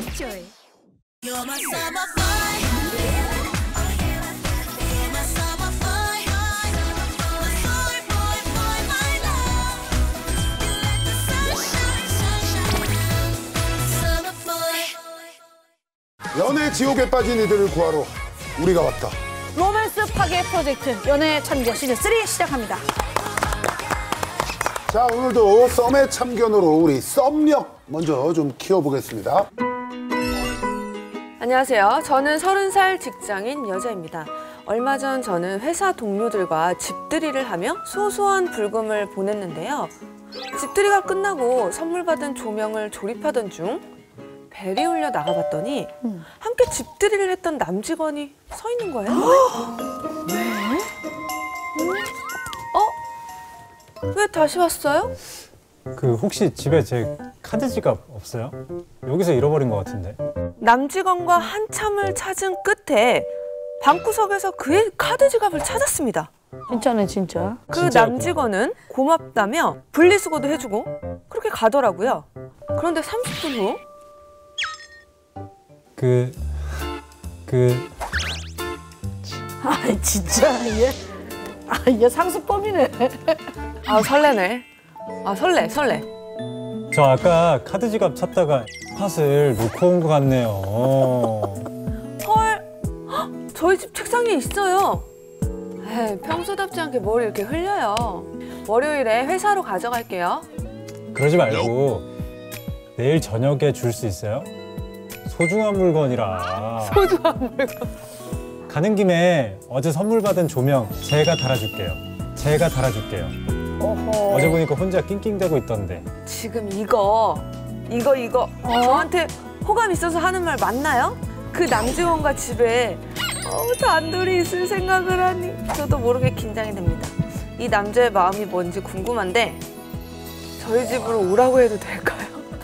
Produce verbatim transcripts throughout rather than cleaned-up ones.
Joy. You're my summer boy. You're my summer boy. My boy, boy, boy, my love. You let the sunshine, sunshine. Summer boy. 연애 지옥에 빠진 이들을 구하러 우리가 왔다. 로맨스 파괴 프로젝트 연애 참견 시즌 삼 시작합니다. 자, 오늘도 썸의 참견으로 우리 썸력 먼저 좀 키워보겠습니다. 안녕하세요. 저는 서른 살 직장인 여자입니다. 얼마 전 저는 회사 동료들과 집들이를 하며 소소한 불금을 보냈는데요. 집들이가 끝나고 선물 받은 조명을 조립하던 중 벨이 울려 나가봤더니 음. 함께 집들이를 했던 남직원이 서 있는 거예요. 왜? 음? 어? 왜 다시 왔어요? 그 혹시 집에 제 카드 지갑 없어요? 여기서 잃어버린 것 같은데. 남직원과 한참을 찾은 끝에 방구석에서 그의 카드 지갑을 찾았습니다. 진짜네 진짜. 그 남직원은 고맙다며 분리수거도 해주고 그렇게 가더라고요. 그런데 삼십 분 후 그... 그... 아 진짜 얘... 아 얘 상습범이네. 아 설레네. 아 설레 설레. 저 아까 카드 지갑 찾다가 팟을 놓고 온 것 같네요. 헐, 헉, 저희 집 책상에 있어요. 에이, 평소답지 않게 뭘 이렇게 흘려요. 월요일에 회사로 가져갈게요. 그러지 말고 내일 저녁에 줄 수 있어요? 소중한 물건이라. 소중한 물건. 가는 김에 어제 선물 받은 조명 제가 달아줄게요. 제가 달아줄게요. 어허. 어제 보니까 혼자 낑낑대고 있던데. 지금 이거, 이거, 이거 어? 저한테 호감 있어서 하는 말 맞나요? 그 남직원과 집에 어, 단둘이 있을 생각을 하니 저도 모르게 긴장이 됩니다. 이 남자의 마음이 뭔지 궁금한데 저희 집으로 오라고 해도 될까요?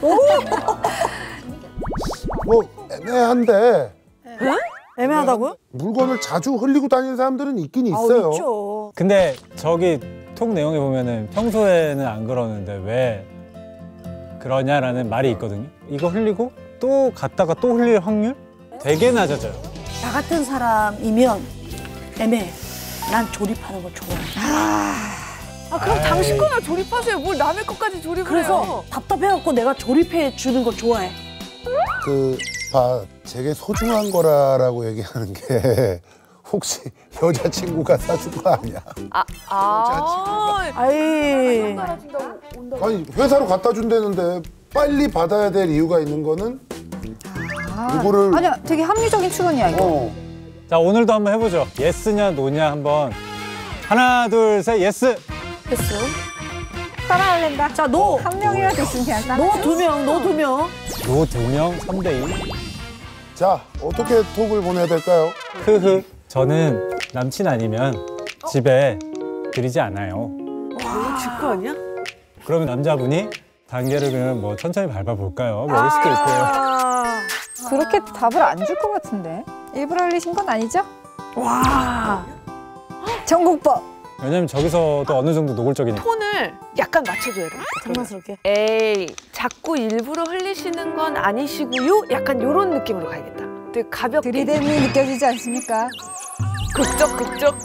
뭐 애매한데 응? 애매하다고요? 물건을 자주 흘리고 다니는 사람들은 있긴 있어요. 아, 있죠. 근데 저기 톡 내용에 보면은 평소에는 안 그러는데 왜 그러냐라는 말이 있거든요. 이거 흘리고 또 갔다가 또 흘릴 확률 되게 낮아져요. 나 같은 사람이면 애매해. 난 조립하는 거 좋아해. 아, 아 그럼 아이. 당신 거나 조립하세요. 뭘 남의 것까지 조립을 그래서 해요. 답답해갖고 내가 조립해 주는 거 좋아해. 그, 봐, 제게 소중한 거라고 얘기하는 게 혹시 여자친구가 사준 거 아니야? 아, 아. 아이. 아니, 회사로 갖다 준다는데 빨리 받아야 될 이유가 있는 거는 아, 이거를 아니야, 되게 합리적인 추론이야 이거. 어. 자, 오늘도 한번 해보죠. 예스냐 노냐 한번. 하나 둘 셋 예스. 됐어. 따라할랜다. 자, 노. 한 명이라도 있으면 그냥 따라. 노 두 명, 노 두 명. 노 두 명 삼 대 이. 자, 어떻게 톡을 보내야 될까요? 흐흐. 저는 남친 아니면 집에 들이지 않아요. 너무 직구 아니야? 그러면 남자분이 단계를 그냥 뭐 천천히 밟아볼까요? 뭐 이럴 수도 있고요. 아. 그렇게 답을 안 줄 것 같은데. 일부러 흘리신 건 아니죠? 와. 정국법. 왜냐면 저기서도 어느 정도 노골적이니까. 톤을 약간 맞춰줘야 돼. 장난스럽게. 에이, 자꾸 일부러 흘리시는 건 아니시고요? 약간 이런 느낌으로 가야겠다. 되게 가볍게. 들이댐이 느껴지지 않습니까? 극적, 극적.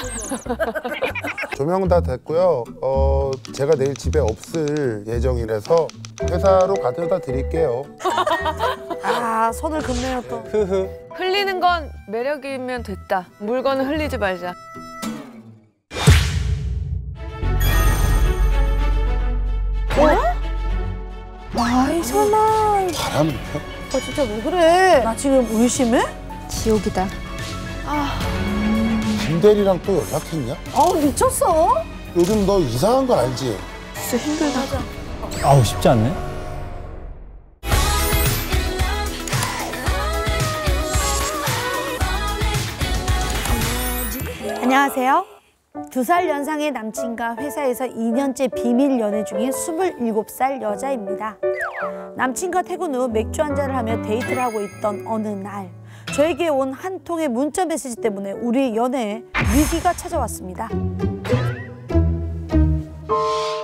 조명은 다 됐고요. 어, 제가 내일 집에 없을 예정이라서 회사로 가져다 드릴게요. 아, 손을 긋네요 또. 흐흐. 흘리는 건 매력이면 됐다. 물건은 흘리지 말자. 아이, 설마. 바람이 펴? 아, 진짜 왜 그래? 나 지금 의심해? 지옥이다. 김대리랑 또 연락했냐? 아우, 미쳤어? 요즘 너 이상한 거 알지? 진짜 힘들다. 아우 쉽지 않네. 안녕하세요. 두 살 연상의 남친과 회사에서 이 년째 비밀 연애 중인 스물일곱 살 여자입니다. 남친과 퇴근 후 맥주 한잔을 하며 데이트를 하고 있던 어느 날 저에게 온 한 통의 문자 메시지 때문에 우리의 연애에 위기가 찾아왔습니다.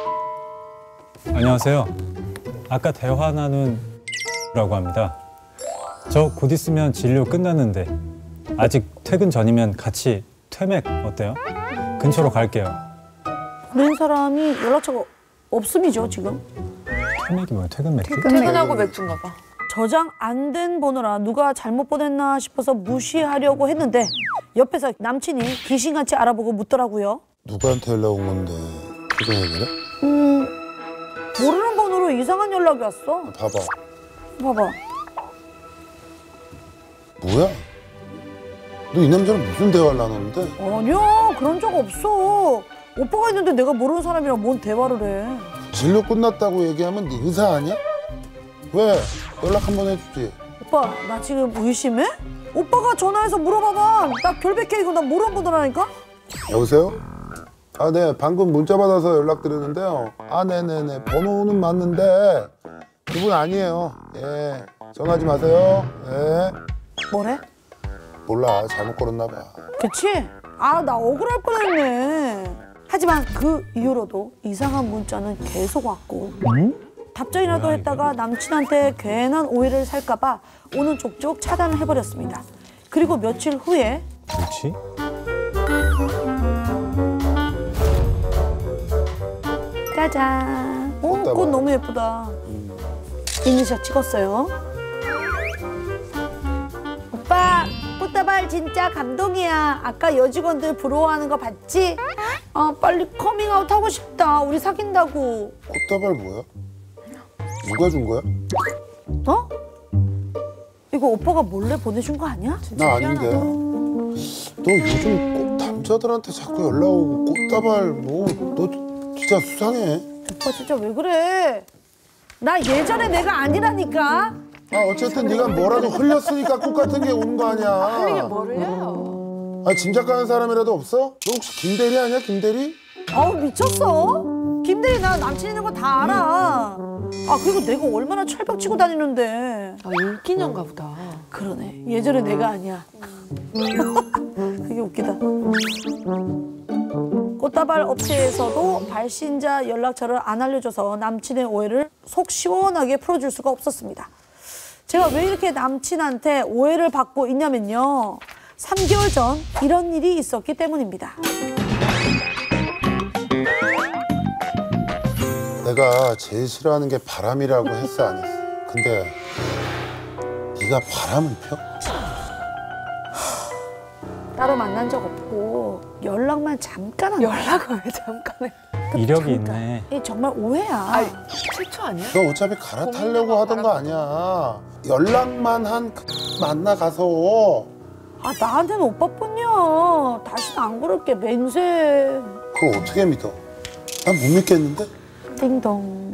안녕하세요. 아까 대화 나눈 라고 합니다. 저 곧 있으면 진료 끝났는데 아직 퇴근 전이면 같이 퇴맥 어때요? 근처로 갈게요. 보낸 사람이 연락처가 없음이죠 지금. 퇴맥이 뭐야? 퇴근 맥주? 퇴근하고 맥주인가 봐. 저장 안 된 번호라 누가 잘못 보냈나 싶어서 무시하려고 했는데 옆에서 남친이 귀신같이 알아보고 묻더라고요. 누구한테 연락 온 건데 그거 얘기를? 음, 모르는 번호로 이상한 연락이 왔어. 봐봐. 봐봐. 뭐야? 너 이 남자랑 무슨 대화를 나눴는데? 아니야, 그런 적 없어. 오빠가 있는데 내가 모르는 사람이랑 뭔 대화를 해. 진료 끝났다고 얘기하면 네 의사 아니야? 왜? 연락 한번 해주지. 오빠, 나 지금 의심해? 오빠가 전화해서 물어봐봐. 나 결백해, 이거 나 모르는 번호라니까? 여보세요? 아, 네. 방금 문자 받아서 연락드렸는데요. 아, 네네네. 번호는 맞는데 그분 아니에요. 예. 전화하지 마세요. 예. 뭐래? 몰라. 잘못 걸었나 봐. 그치? 아, 나 억울할 뻔했네. 하지만 그 이후로도 이상한 문자는 계속 왔고 답장이라도 했다가 남친한테 괜한 오해를 살까 봐 오는 족족 차단을 해버렸습니다. 그리고 며칠 후에 그렇지? 짜잔. 오, 꽃다발. 꽃 너무 예쁘다. 인증샷 찍었어요. 오빠, 꽃다발 진짜 감동이야. 아까 여직원들 부러워하는 거 봤지? 아, 빨리 커밍아웃 하고 싶다. 우리 사귄다고. 꽃다발 뭐야? 누가 준 거야? 어? 이거 오빠가 몰래 보내준 거 아니야? 나 아닌데. 너 요즘 꼭 남자들한테 자꾸 연락 오고 꽃다발 뭐 너 진짜 수상해. 오빠 진짜 왜 그래? 나 예전에 내가 아니라니까. 아 어쨌든 네가 뭐라도 흘렸으니까 꽃 같은 게 오는 거 아니야. 흘리게 뭐를 해요? 아 짐작 가는 사람이라도 없어? 너 혹시 김대리 아니야 김대리? 아우 미쳤어? 김대리 나 남친 있는 거 다 알아. 아 그리고 내가 얼마나 철벽 치고 다니는데. 아, 인기녀인가 보다. 그러네. 예전에 내가 아니야. 그게 웃기다. 꽃다발 업체에서도 발신자 연락처를 안 알려줘서 남친의 오해를 속 시원하게 풀어줄 수가 없었습니다. 제가 왜 이렇게 남친한테 오해를 받고 있냐면요. 삼 개월 전 이런 일이 있었기 때문입니다. 내가 제일 싫어하는 게 바람이라고 했어 안 했어? 근데 네가 바람을 펴? 따로 만난 적 없고 연락만 잠깐 한 거야. 연락을 왜 잠깐 해? 이력이 있네. 이게 정말 오해야. 아, 최초 아니야? 너 어차피 갈아타려고 하던 거 아니야. 연락만 한 그 만나 가서 아 나한테는 오빠뿐이야. 다시는 안 그럴게. 맹세. 그걸 어떻게 믿어? 난 못 믿겠는데? 띵동.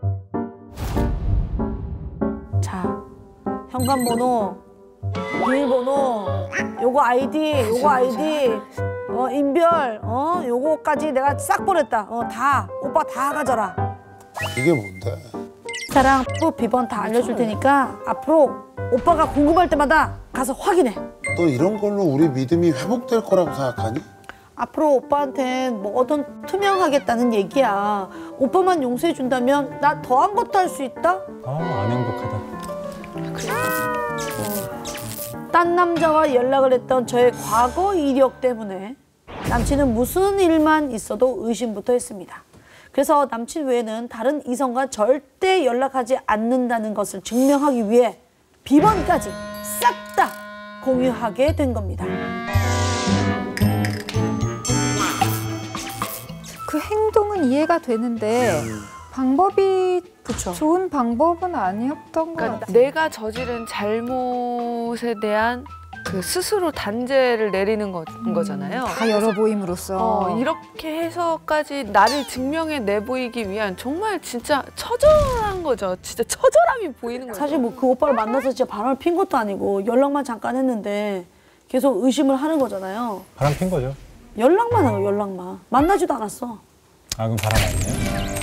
자, 현관번호, 비밀번호, 요거 아이디, 요거 아이디, 어 인별, 어 요거까지 내가 싹 보냈다. 어 다 오빠 다 가져라. 이게 뭔데? 자랑 프 비번 다 알려줄 테니까 앞으로 오빠가 궁금할 때마다 가서 확인해. 너 이런 걸로 우리 믿음이 회복될 거라고 생각하니? 앞으로 오빠한텐 뭐든 투명하겠다는 얘기야. 오빠만 용서해준다면 나 더한 것도 할 수 있다? 아, 안 행복하다. 딴 남자와 연락을 했던 저의 과거 이력 때문에 남친은 무슨 일만 있어도 의심부터 했습니다. 그래서 남친 외에는 다른 이성과 절대 연락하지 않는다는 것을 증명하기 위해 비번까지 싹 다 공유하게 된 겁니다. 그 행동은 이해가 되는데 방법이 그쵸. 좋은 방법은 아니었던 것 그러니까 같아요. 내가 저지른 잘못에 대한 그 스스로 단죄를 내리는 거, 거잖아요. 다 열어 보임으로써 어, 이렇게 해서까지 나를 증명해 내보이기 위한 정말 진짜 처절한 거죠. 진짜 처절함이 보이는 거죠. 사실 뭐 그 오빠를 만나서 진짜 바람을 핀 것도 아니고 연락만 잠깐 했는데 계속 의심을 하는 거잖아요. 바람 핀 거죠. 연락만 하고 연락만. 만나지도 않았어. 아, 그럼 바람 아니에요?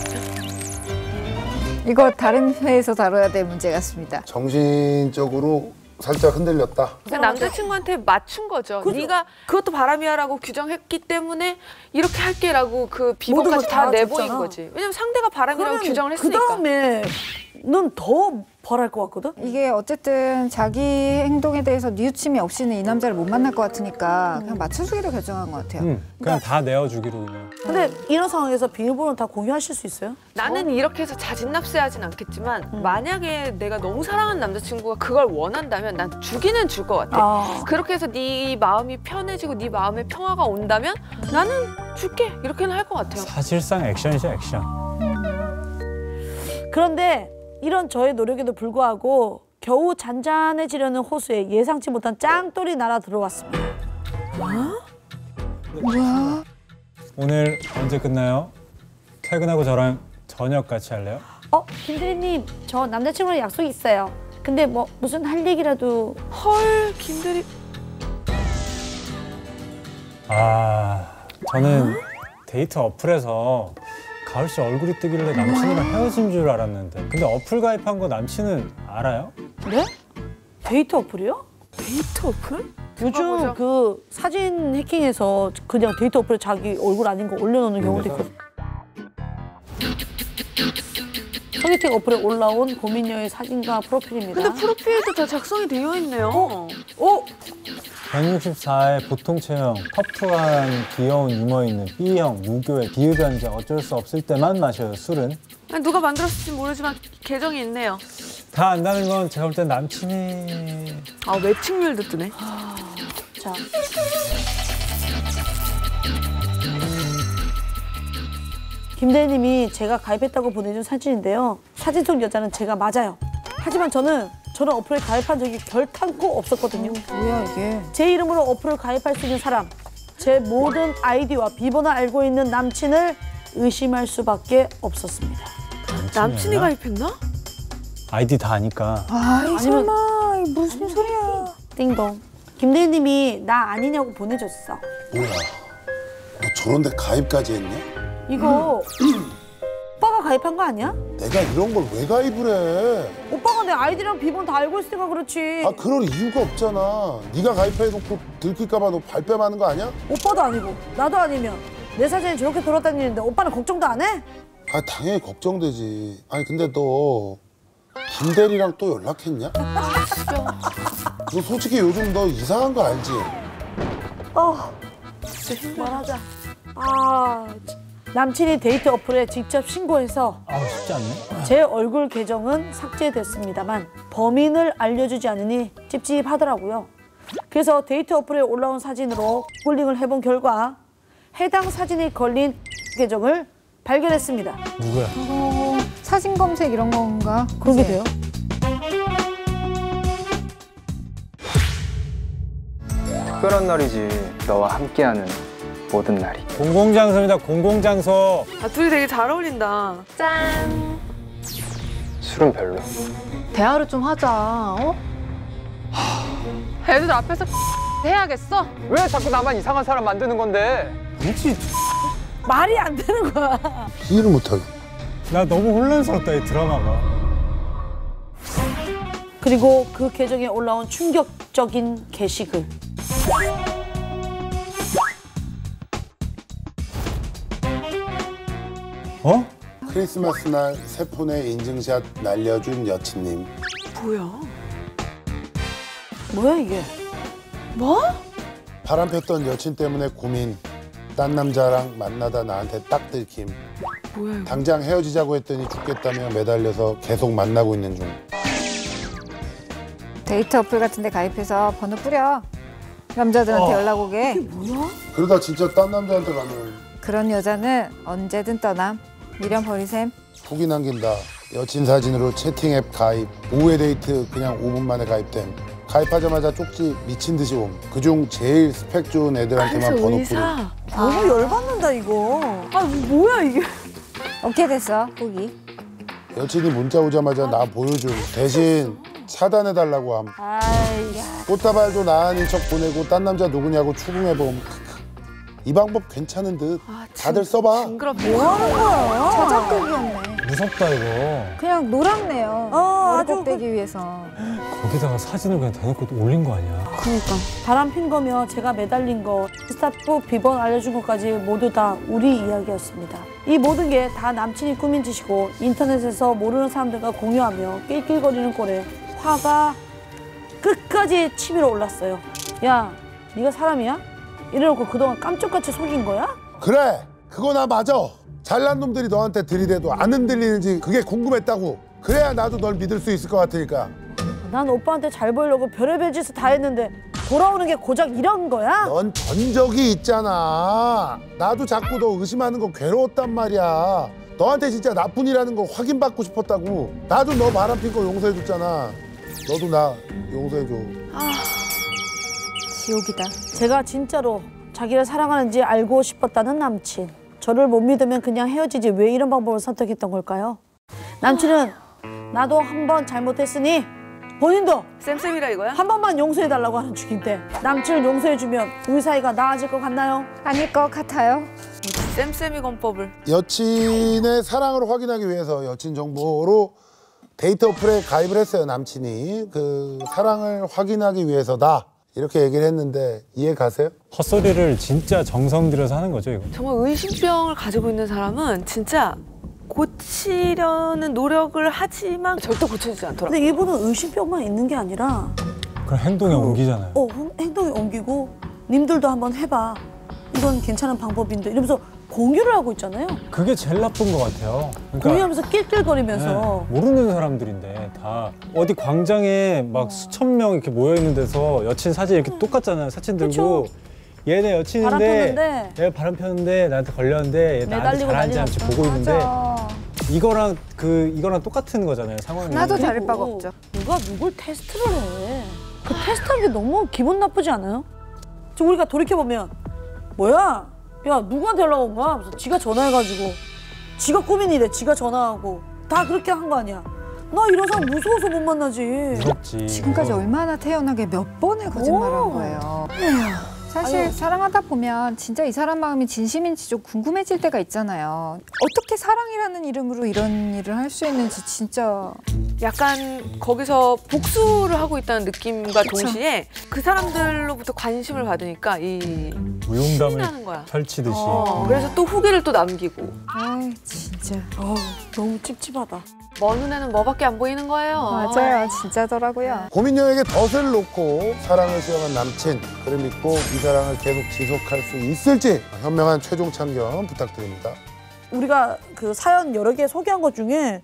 이거 다른 회에서 다뤄야 될 문제 같습니다. 정신적으로 살짝 흔들렸다. 그 남자친구한테 맞춘 거죠. 그죠. 네가 그것도 바람이야라고 규정했기 때문에 이렇게 할게라고 그 모든 비번까지 걸 다 다 내보인 줬잖아. 거지. 왜냐면 상대가 바람이라고 규정을 그 했으니까. 다음에 넌 더 벌할 것 같거든? 이게 어쨌든 자기 행동에 대해서 뉘우침이 없이는 이 남자를 못 만날 것 같으니까 그냥 맞춰주기로 결정한 것 같아요. 응, 그냥 다 내어주기로 그냥. 근데 이런 상황에서 비밀번호 다 공유하실 수 있어요? 나는 이렇게 해서 자진납세하진 않겠지만 만약에 내가 너무 사랑하는 남자친구가 그걸 원한다면 난 주기는 줄 것 같아. 아. 그렇게 해서 네 마음이 편해지고 네 마음에 평화가 온다면 나는 줄게 이렇게는 할 것 같아요. 사실상 액션이죠, 액션. 그런데 이런 저의 노력에도 불구하고 겨우 잔잔해지려는 호수에 예상치 못한 짱돌이 날아 들어왔습니다. 뭐야? 오늘 언제 끝나요? 퇴근하고 저랑 저녁 같이 할래요? 어, 김대리님, 저 남자친구랑 약속이 있어요. 근데 뭐 무슨 할 얘기라도. 헐 김대리 아, 저는 데이트 어플에서 가을 씨 얼굴이 뜨길래 남친이랑 헤어진 줄 알았는데. 근데 어플 가입한 거 남친은 알아요? 네? 데이트 어플이요? 데이트 어플? 요즘 보자. 그 사진 해킹해서 그냥 데이트 어플에 자기 얼굴 아닌 거 올려놓는 경우도 있거든. 소개팅 어플에 올라온 고민녀의 사진과 프로필입니다. 근데 프로필도 다 작성이 되어 있네요. 어? 백육십사의 보통 체형, 터프한 귀여운 유머 있는 B형, 무교의 비흡연자, 어쩔 수 없을 때만 마셔요, 술은. 아니, 누가 만들었을지 모르지만 계정이 있네요. 다 안다는 건 제가 볼 땐 남친이... 아 매칭률도 뜨네. 자. 김대리님이 제가 가입했다고 보내준 사진인데요. 사진 속 여자는 제가 맞아요. 하지만 저는 저런 어플에 가입한 적이 결탄코 없었거든요. 뭐야 이게? 제 이름으로 어플을 가입할 수 있는 사람, 제 모든 아이디와 비번을 알고 있는 남친을 의심할 수밖에 없었습니다. 남친이 가입했나? 아이디 다 아니까. 아이 설마 이게 무슨 소리야? 띵동. 김대리님이 나 아니냐고 보내줬어. 뭐야? 너 저런데 가입까지 했냐? 이거 오빠가 가입한 거 아니야? 내가 이런 걸 왜 가입을 해? 오빠가 내 아이디랑 비번 다 알고 있으니까 그렇지. 아 그럴 이유가 없잖아. 네가 가입해놓고 들킬까봐 너 발뺌하는 거 아니야? 오빠도 아니고 나도 아니면 내 사진이 저렇게 돌아다니는데 오빠는 걱정도 안 해? 아 당연히 걱정되지. 아니 근데 너 김대리랑 또 연락했냐? 너 솔직히 요즘 너 이상한 거 알지? 어, 말하자. 아, 남친이 데이트 어플에 직접 신고해서 아우, 쉽지 않네. 제 얼굴 계정은 삭제됐습니다만 범인을 알려주지 않으니 찝찝하더라고요. 그래서 데이트 어플에 올라온 사진으로 폴링을 해본 결과 해당 사진이 걸린 계정을 발견했습니다. 누구야? 어, 사진 검색 이런 건가? 그런 게 그치? 돼요? 특별한 날이지. 너와 함께하는 모든 날이. 공공장소입니다, 공공장소. 아 둘이 되게 잘 어울린다. 짠. 술은 별로. 대화를 좀 하자. 어? 애들 앞에서 해야겠어? 왜 자꾸 나만 이상한 사람 만드는 건데? 뭐지? 말이 안 되는 거야. 이해를 못하게. 나 너무 혼란스럽다, 이 드라마가. 그리고 그 계정에 올라온 충격적인 게시글. 어? 크리스마스 날 새 폰에 인증샷 날려준 여친님. 뭐야? 뭐야 이게? 뭐? 바람 폈던 여친 때문에 고민. 딴 남자랑 만나다 나한테 딱 들킴. 뭐야 이거? 당장 헤어지자고 했더니 죽겠다며 매달려서 계속 만나고 있는 중. 데이트 어플 같은 데 가입해서 번호 뿌려. 남자들한테 어. 연락 오게. 그러다 진짜 딴 남자한테 가면 그런 여자는 언제든 떠남. 미련 버리셈. 후기 남긴다. 여친 사진으로 채팅 앱 가입. 오후에 데이트 그냥 오 분 만에 가입됨. 가입하자마자 쪽지 미친 듯이 옴. 그중 제일 스펙 좋은 애들한테만 그래서 번호 뿌림. 의사. 너무 열받는다 이거. 아 뭐야 이게? 오케이 됐어. 보기. 여친이 문자 오자마자 나 보여줌. 대신 차단해달라고 함. 아이, 꽃다발도 나 아닌 척 보내고 딴 남자 누구냐고 추궁해봄. 이 방법 괜찮은 듯. 아, 다들 써봐. 징그럽네. 뭐 하는 거야? 저작극이었네. 무섭다, 이거. 그냥 놀았네요. 어, 아주 머리꼭 되기 위해서. 거기다가 사진을 그냥 대놓고 올린 거 아니야? 그러니까 바람 핀 거며 제가 매달린 거, 스타프 비번 알려준 것까지 모두 다 우리 이야기였습니다. 이 모든 게 다 남친이 꾸민 짓이고 인터넷에서 모르는 사람들과 공유하며 낄낄거리는 꼴에 화가 끝까지 치밀어 올랐어요. 야, 네가 사람이야? 이래놓고 그동안 깜짝같이 속인 거야? 그래, 그거 나 맞아. 잘난 놈들이 너한테 들이대도 안 흔들리는지 그게 궁금했다고. 그래야 나도 널 믿을 수 있을 것 같으니까. 난 오빠한테 잘 보이려고 별의별 짓을 다 했는데 돌아오는 게 고작 이런 거야? 넌 전적이 있잖아. 나도 자꾸 너 의심하는 거 괴로웠단 말이야. 너한테 진짜 나쁜이라는 거 확인받고 싶었다고. 나도 너 바람핀 거 용서해줬잖아. 너도 나 용서해줘. 지옥이다. 제가 진짜로 자기를 사랑하는지 알고 싶었다는 남친. 저를 못 믿으면 그냥 헤어지지 왜 이런 방법을 선택했던 걸까요? 남친은 나도 한 번 잘못했으니 본인도 쌤쌤이라 이거야? 한 번만 용서해달라고 하는 중인데 남친을 용서해주면 우리 사이가 나아질 것 같나요? 아닐 것 같아요. 쌤쌤이 권법을. 여친의 사랑을 확인하기 위해서 여친 정보로 데이트 어플에 가입을 했어요, 남친이. 그 사랑을 확인하기 위해서다. 이렇게 얘기를 했는데 이해 가세요? 헛소리를 진짜 정성 들여서 하는 거죠, 이거. 정말 의심병을 가지고 있는 사람은 진짜 고치려는 노력을 하지만 절대 고쳐지지 않더라고요. 근데 이분은 의심병만 있는 게 아니라 그럼 행동에 옮기잖아요. 어, 행동에 옮기고 님들도 한번 해봐. 이건 괜찮은 방법인데 이러면서 공유를 하고 있잖아요. 그게 제일 나쁜 것 같아요. 그러니까 공유하면서 낄낄거리면서. 네, 모르는 사람들인데 다 어디 광장에 막 수천 명 이렇게 모여 있는 데서 여친 사진 이렇게 똑같잖아요. 사진 들고 그쵸? 얘네 여친인데 바람 폈는데. 얘 바람 폈는데 나한테 걸렸는데 얘 나한테 매달리고 잘하는지 난리 안지 났어. 보고 있는데 맞아. 이거랑 그 이거랑 똑같은 거잖아요, 상황이. 하나도 다를 그리고 바가 없죠. 누가 누굴 테스트를 해. 그 테스트하는 게 너무 기분 나쁘지 않아요? 지금 우리가 돌이켜보면 뭐야? 야 누구한테 연락 온 거야? 그래서 지가 전화해가지고 지가 꾸민 일에 지가 전화하고 다 그렇게 한 거 아니야. 나 이런 사람 무서워서 못 만나지. 무섭지. 지금까지 이거. 얼마나 태연하게 몇 번을 거짓말한 오. 거예요. 사실 아유. 사랑하다 보면 진짜 이 사람 마음이 진심인지 좀 궁금해질 때가 있잖아요. 어떻게 사랑이라는 이름으로 이런 일을 할 수 있는지 진짜. 약간 거기서 복수를 하고 있다는 느낌과 동시에 그 사람들로부터 관심을 받으니까 이 신이 무용담을 나는 거야. 펼치듯이. 어, 그래서 또 후기를 또 남기고. 아이 진짜. 어우, 너무 찝찝하다. 먼 눈에는 뭐밖에 안 보이는 거예요. 맞아요. 진짜더라고요. 고민녀에게 덫을 놓고 사랑을 시험한 남친. 그를 믿고 이 사랑을 계속 지속할 수 있을지 현명한 최종 참견 부탁드립니다. 우리가 그 사연 여러 개 소개한 것 중에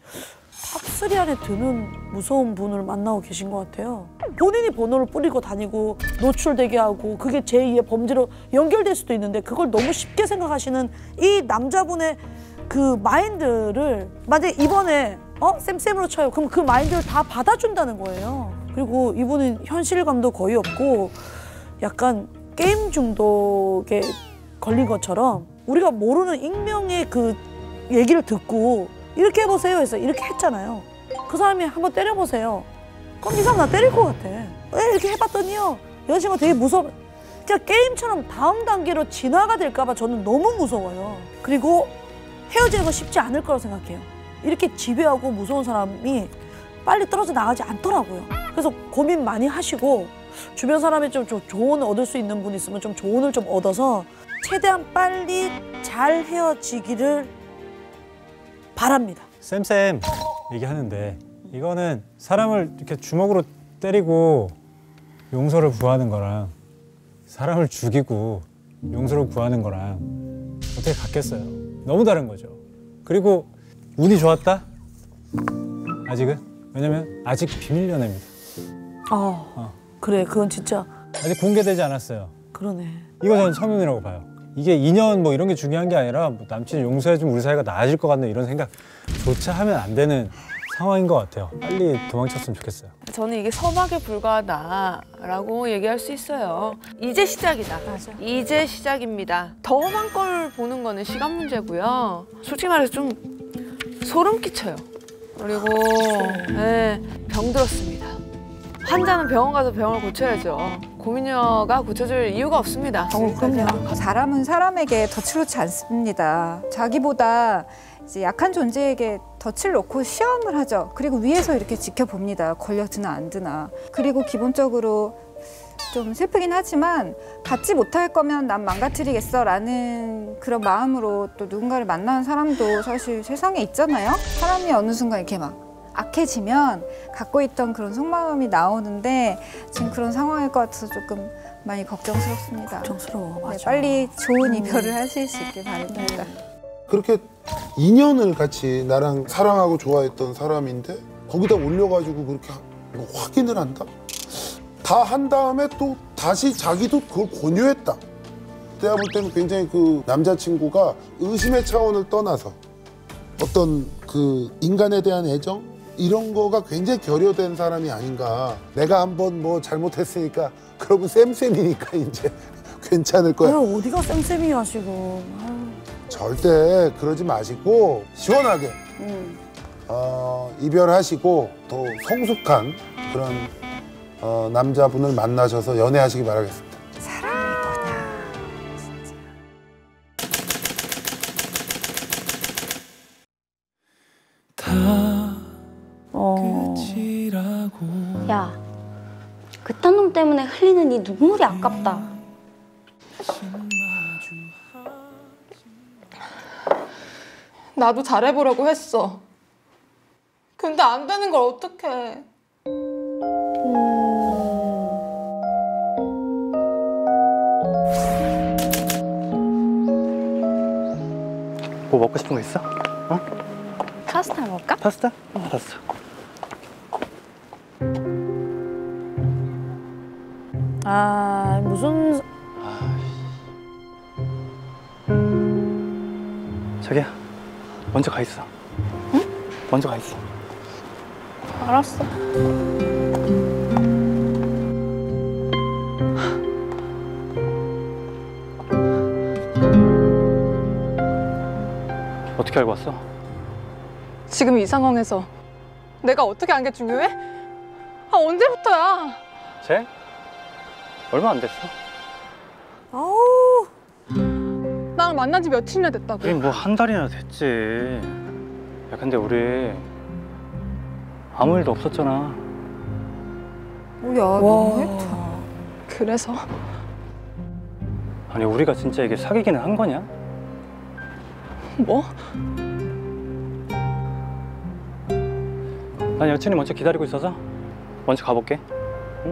탑쓰리 안에 드는 무서운 분을 만나고 계신 것 같아요. 본인이 번호를 뿌리고 다니고 노출되게 하고 그게 제이의 범죄로 연결될 수도 있는데 그걸 너무 쉽게 생각하시는 이 남자분의 그 마인드를 만약에 이번에 어? 쌤쌤으로 쳐요. 그럼 그 마인드를 다 받아준다는 거예요. 그리고 이분은 현실감도 거의 없고 약간 게임 중독에 걸린 것처럼 우리가 모르는 익명의 그 얘기를 듣고 이렇게 해보세요 해서 이렇게 했잖아요. 그 사람이 한번 때려보세요. 그럼 이 사람 나 때릴 것 같아. 왜 이렇게 해봤더니요. 여자친구가 되게 무서워. 진짜 게임처럼 다음 단계로 진화가 될까 봐 저는 너무 무서워요. 그리고 헤어지는 건 쉽지 않을 거라고 생각해요. 이렇게 지배하고 무서운 사람이 빨리 떨어져 나가지 않더라고요. 그래서 고민 많이 하시고 주변 사람이 좀, 좀 조언을 얻을 수 있는 분 있으면 좀 조언을 좀 얻어서 최대한 빨리 잘 헤어지기를 바랍니다. 쌤쌤 얘기하는데 이거는 사람을 이렇게 주먹으로 때리고 용서를 구하는 거랑 사람을 죽이고 용서를 구하는 거랑 어떻게 같겠어요? 너무 다른 거죠. 그리고 운이 좋았다? 아직은? 왜냐면 아직 비밀 연애입니다. 어, 어. 그래, 그건 진짜 아직 공개되지 않았어요. 그러네. 이거 저는 처음이라고 봐요. 이게 인연 뭐 이런 게 중요한 게 아니라 뭐 남친을 용서해주면 우리 사이가 나아질 것 같네 이런 생각조차 하면 안 되는 상황인 것 같아요. 빨리 도망쳤으면 좋겠어요. 저는 이게 서막에 불과하다라고 얘기할 수 있어요. 이제 시작이다. 맞아. 이제 시작입니다. 더 험한 걸 보는 거는 시간 문제고요. 솔직히 말해서 좀 소름 끼쳐요. 그리고 네, 병들었습니다. 환자는 병원 가서 병을 고쳐야죠. 고민녀가 고쳐줄 이유가 없습니다. 어, 그럼요. 사람은 사람에게 덫을 놓지 않습니다. 자기보다 이제 약한 존재에게 덫을 놓고 시험을 하죠. 그리고 위에서 이렇게 지켜봅니다. 걸려드나 안 드나. 그리고 기본적으로 좀 슬프긴 하지만 갖지 못할 거면 난 망가뜨리겠어 라는 그런 마음으로 또 누군가를 만나는 사람도 사실 세상에 있잖아요. 사람이 어느 순간 이렇게 막 악해지면 갖고 있던 그런 속마음이 나오는데 지금 그런 상황일 것 같아서 조금 많이 걱정스럽습니다. 걱정스러워, 맞아. 네, 빨리 좋은 이별을 하실 수 있길 바랍니다. 그렇게 이 년을 같이 나랑 사랑하고 좋아했던 사람인데 거기다 올려가지고 그렇게 뭐 확인을 한다? 다 한 다음에 또 다시 자기도 그걸 권유했다. 내가 볼 때는 굉장히 그 남자친구가 의심의 차원을 떠나서 어떤 그 인간에 대한 애정? 이런 거가 굉장히 결여된 사람이 아닌가. 내가 한번 뭐 잘못했으니까 그러고 쌤쌤이니까 이제 괜찮을 거야. 아유, 어디가 쌤쌤이야 지금. 아유. 절대 그러지 마시고 시원하게 음. 어, 이별하시고 더 성숙한 그런 어, 남자분을 만나셔서 연애하시기 바라겠습니다. 사랑이 뭐냐. 어. 야, 그딴 놈 때문에 흘리는 이 눈물이 아깝다. 나도 잘해보려고 했어. 근데 안 되는 걸 어떡해. 뭐 먹고 싶은 거 있어? 어? 파스타 먹을까? 파스타? 알았어. 아 무슨 자기야, 먼저 가 있어. 응? 먼저 가 있어. 알았어. 어떻게 알고 왔어? 지금 이 상황에서 내가 어떻게 안 게 중요해? 아, 언제부터야? 쟤? 얼마 안 됐어. 아우 나랑 만난 지 며칠이나 됐다고. 우린 뭐 한 달이나 됐지. 야, 근데 우리 아무 일도 없었잖아. 뭐야, 너무했다. 그래서? 아니, 우리가 진짜 이게 사귀기는 한 거냐? 뭐? 난 여친이 먼저 기다리고 있어서 먼저 가볼게. 응?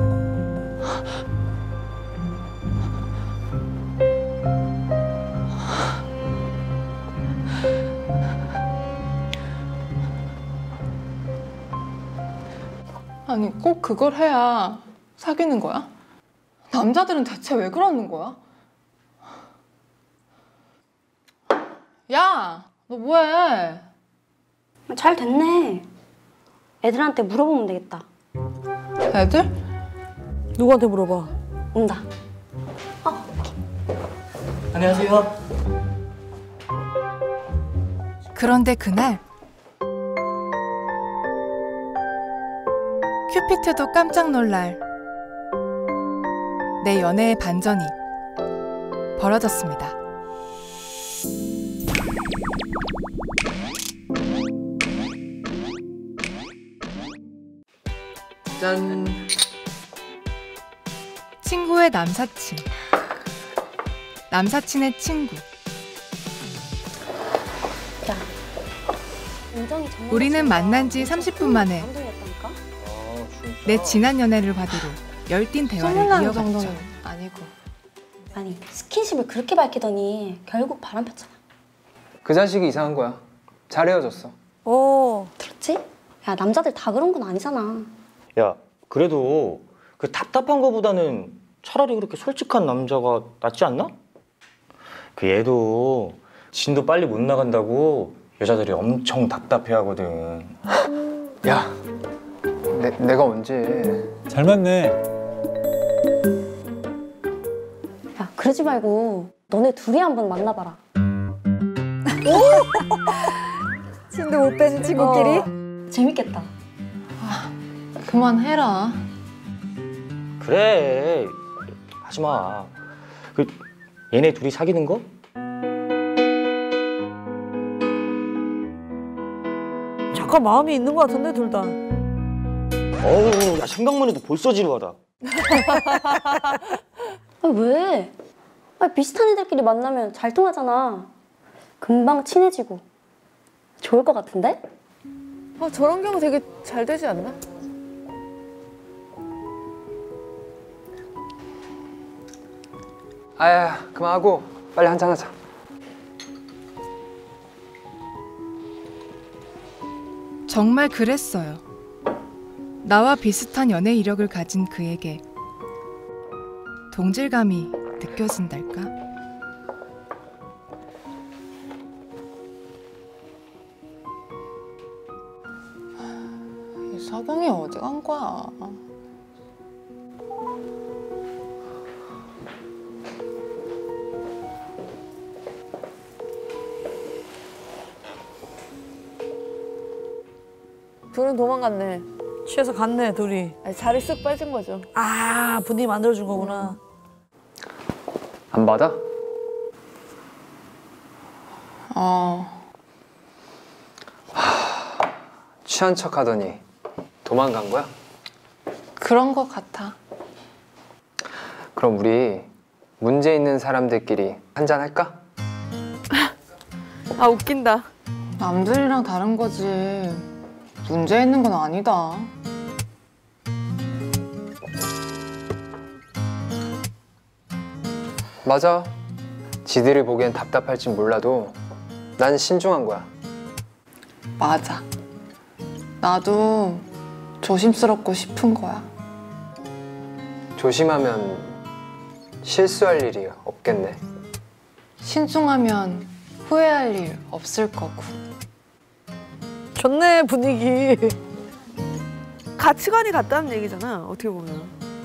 아니, 꼭 그걸 해야 사귀는 거야? 남자들은 대체 왜 그러는 거야? 야, 너 뭐해? 잘 됐네. 애들한테 물어보면 되겠다. 애들? 누구한테 물어봐. 온다. 안녕하세요. 그런데 그날 큐피트도 깜짝 놀랄 내 연애의 반전이 벌어졌습니다. 짠. 친구의 남사친, 남사친의 친구. 은정이 정말 우리는 만난 지 삼십 분 만에 감동이었다니까? 내 지난 연애를 받으러 열띤 대화를 소문나는 이어갔죠. 정도는 아니고. 아니, 스킨십을 그렇게 밝히더니 결국 바람 폈잖아. 그 자식이 이상한 거야. 잘 헤어졌어. 어. 들었지? 야, 남자들 다 그런 건 아니잖아. 야, 그래도 그 답답한 거보다는 차라리 그렇게 솔직한 남자가 낫지 않나? 그 얘도 진도 빨리 못 나간다고 여자들이 엄청 답답해하거든. 야, 내, 내가 언제. 잘 맞네. 야, 그러지 말고 너네 둘이 한번 만나봐라. 친도 못 빼는 친구끼리? 어, 재밌겠다. 그만해라. 그래, 하지 마. 그 얘네 둘이 사귀는 거? 약간 마음이 있는 것 같은데 둘 다. 어우, 야 생각만 해도 벌써 지루하다. 아, 왜? 아, 비슷한 애들끼리 만나면 잘 통하잖아. 금방 친해지고 좋을 것 같은데? 아, 저런 경우 되게 잘 되지 않나? 아야, 그만하고 빨리 한잔하자. 정말 그랬어요. 나와 비슷한 연애 이력을 가진 그에게 동질감이 느껴진달까? 이 서경이 어디 간 거야? 둘은 도망갔네. 취해서 갔네 둘이. 아니, 자리 쓱 빠진 거죠. 아 분위기 만들어준 거구나. 안 받아? 어. 취한 척 하더니 도망간 거야? 그런 거 같아. 그럼 우리 문제 있는 사람들끼리 한잔 할까? 아, 웃긴다. 남들이랑 다른 거지. 문제 있는 건 아니다. 맞아. 지들이 보기엔 답답할진 몰라도 난 신중한 거야. 맞아. 나도 조심스럽고 싶은 거야. 조심하면 실수할 일이 없겠네. 신중하면 후회할 일 없을 거고. 좋네 분위기. 가치관이 같다는 얘기잖아, 어떻게 보면.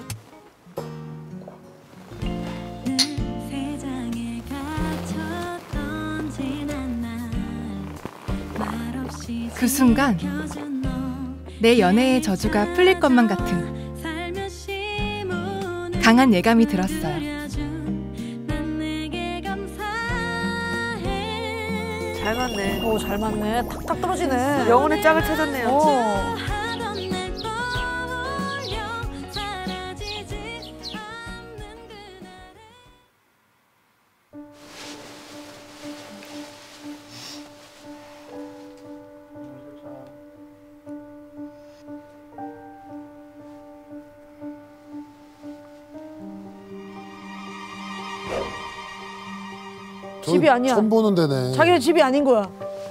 세상에 갇혔던 지난 날 말없이 그 순간 내 연애의 저주가 풀릴 것만 같은 살며시 문을 강한 예감이 들었어요. 난 내게 감사해 잘 맞네. 오 잘 맞네. 탁탁 떨어지네. 영혼의 짝을 찾았네요. 어. 하던 날 떠올려 사라지지 않는 그날의 집이 아니야. 처음 보는 데네. 자기네 집이 아닌 거야.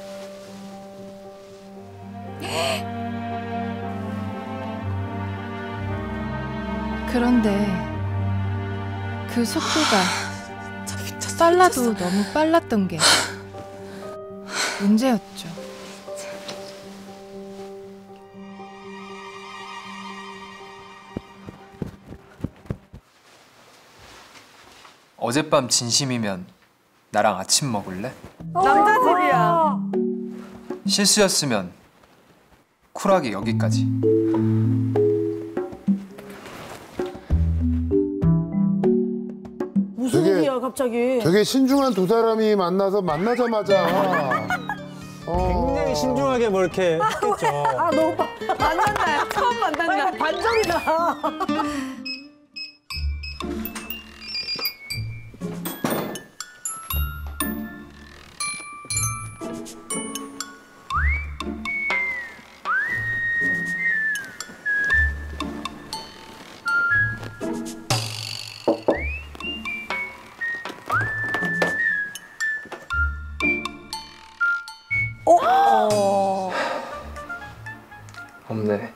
그런데 그 속도가 빨라도 너무 빨랐던 게 문제였죠. 어젯밤 진심이면 나랑 아침 먹을래? 남자 집이야. 실수였으면 쿨하게 여기까지. 무슨 되게- 일이야 갑자기. 되게 신중한 두 사람이 만나서 만나자마자 어. 굉장히 신중하게 뭐 이렇게 했겠죠. 아 너무 빠- 만난 날, 처음 만난 날. 아니, 반전이다. 어? 없네.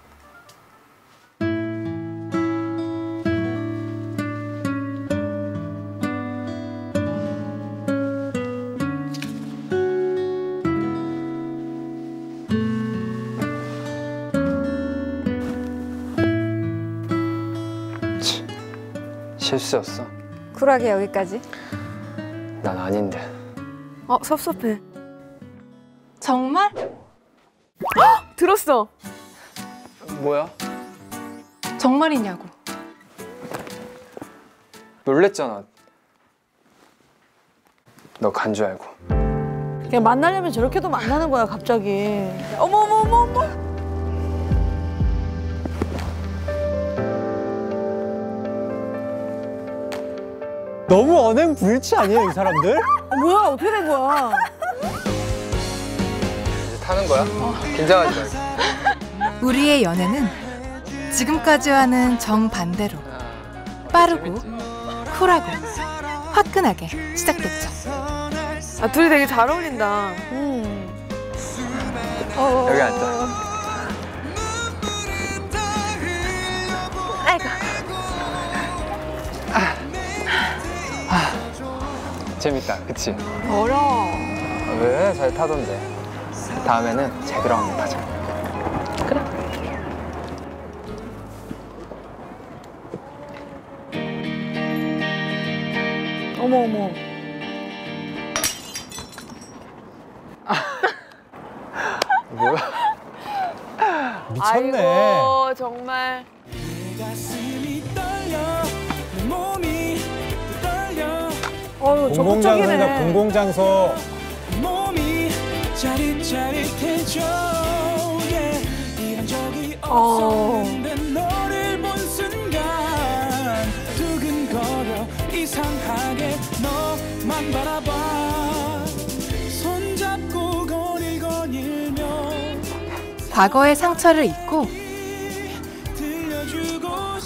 치, 실수였어. 쿨하게 여기까지. 난 아닌데. 어, 섭섭해. 정말? 들었어. 뭐야? 정말이냐고. 놀랬잖아. 너 간 줄 알고. 그냥 만나려면 저렇게도 만나는 거야 갑자기. 어머 어머 어머 어머. 너무 언행불치 아니에요, 이 사람들? 어, 뭐야 어떻게 된 거야? 이제 타는 거야? 긴장하지 말고. 우리의 연애는 지금까지와는 정반대로 빠르고 쿨하고 화끈하게 시작됐죠. 아 둘이 되게 잘 어울린다. 음. 여기 앉자. 아이고. 재밌다, 그치? 어려워. 왜? 잘 타던데. 다음에는 제대로 한번 타자. 어머 어머. 뭐야? 미쳤네. 아이고 정말. 어유 공공장소다, 적극적이네. 공공장소. 어. 이상하게 너만 바라봐 손잡고 거리 거닐며 과거의 상처를 잊고 들려주고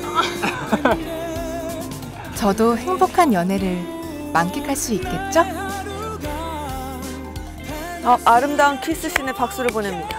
싶은 저도 행복한 연애를 만끽할 수 있겠죠? 어, 아름다운 키스신에 박수를 보냅니다.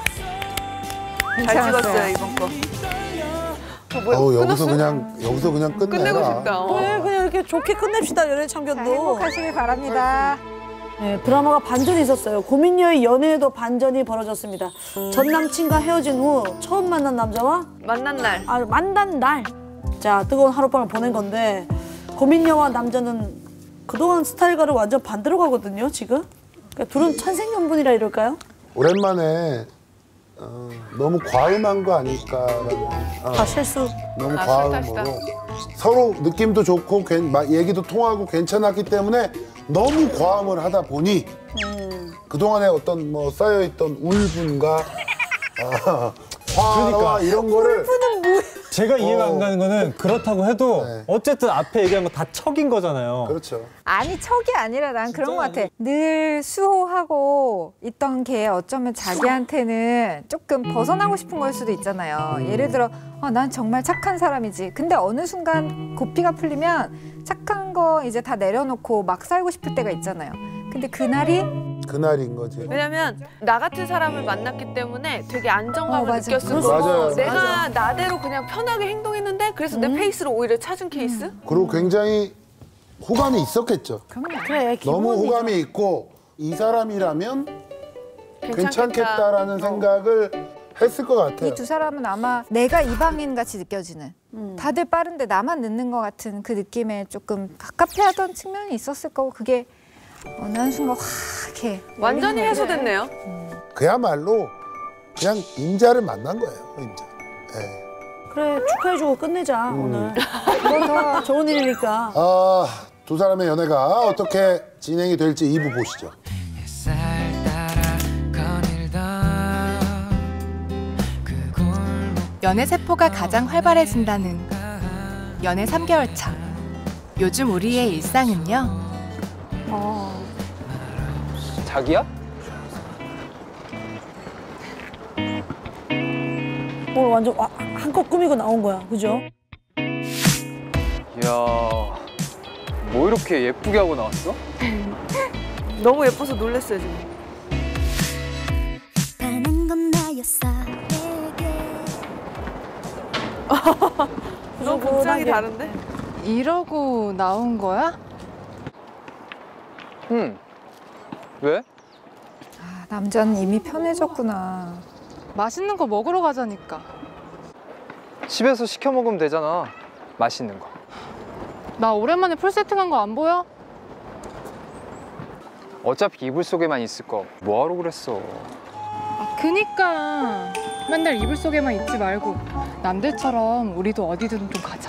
잘 찍었어요 이번 거. 어, 뭐야, 어, 여기서 끝났어? 그냥 여기서 그냥 끝내라. 끝내고 싶다. 어. 그래 그냥 이렇게 좋게 끝냅시다 연애 참견도. 행복하시길 바랍니다. 네, 드라마가 반전이 있었어요. 고민녀의 연애에도 반전이 벌어졌습니다. 전 남친과 헤어진 후 처음 만난 남자와 만난 날. 아, 만난 날. 자, 뜨거운 하룻밤을 보낸 건데 고민녀와 남자는 그동안 스타일과를 완전 반대로 가거든요, 지금. 그러니까 둘은 천생연분이라 이럴까요? 오랜만에 어, 너무 과음한 거 아닐까라는. 어, 아, 실수. 너무 아, 과음으로 실수하시다. 서로 느낌도 좋고 괜- 마- 얘기도 통하고 괜찮았기 때문에 너무 과음을 하다 보니 음. 그동안에 어떤 뭐 쌓여있던 울분과 아, 화와 그러니까. 이런 거를 제가 이해가 어. 안 가는 거는 그렇다고 해도 네. 어쨌든 앞에 얘기한 거 다 척인 거잖아요. 그렇죠. 아니 척이 아니라 난 그런 것 같아. 늘 수호하고 있던 게 어쩌면 자기한테는 조금 벗어나고 싶은 걸 수도 있잖아요. 예를 들어 어, 난 정말 착한 사람이지. 근데 어느 순간 고삐가 풀리면 착한 거 이제 다 내려놓고 막 살고 싶을 때가 있잖아요. 근데 그날이 그날인 거지. 왜냐면 나 같은 사람을 만났기 때문에 되게 안정감을 어, 맞아. 느꼈을 맞아요. 거고 내가 맞아. 나대로 그냥 편하게 행동했는데 그래서 내 페이스로 오히려 찾은 케이스? 그리고 굉장히 호감이 있었겠죠. 그래, 너무 기본이죠. 호감이 있고 이 사람이라면 괜찮겠다. 괜찮겠다라는 생각을 했을 것 같아요. 이 두 사람은 아마 내가 이방인 같이 느껴지는 다들 빠른데 나만 늦는 것 같은 그 느낌에 조금 갑갑해하던 측면이 있었을 거고 그게 어느 한순간 확 이렇게 완전히 열리는 거죠. 해소됐네요. 그야말로 그냥 임자를 만난 거예요. 임자. 예. 그래, 축하해주고 끝내자, 오늘. 뭐 더 좋은 일이니까. 아, 두 사람의 연애가 어떻게 진행이 될지 이 부 보시죠. 연애 세포가 가장 활발해진다는 연애 삼 개월 차. 요즘 우리의 일상은요. 어. 자기야? 오늘 완전 와, 한껏 꾸미고 나온 거야, 그죠? 이야, 뭐 이렇게 예쁘게 하고 나왔어? 너무 예뻐서 놀랐어요 지금. 반한 건 나였어 너무 복장이 다른데? 이러고 나온 거야? 응. 왜? 아, 남자는 이미 편해졌구나. 맛있는 거 먹으러 가자니까. 집에서 시켜 먹으면 되잖아. 맛있는 거. 나 오랜만에 풀 세팅한 거 안 보여? 어차피 이불 속에만 있을 거 뭐하러 그랬어. 아, 그니까 맨날 이불 속에만 있지 말고 남들처럼 우리도 어디든 좀 가자.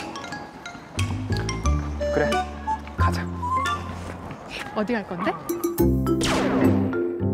그래, 가자. 어디 갈 건데?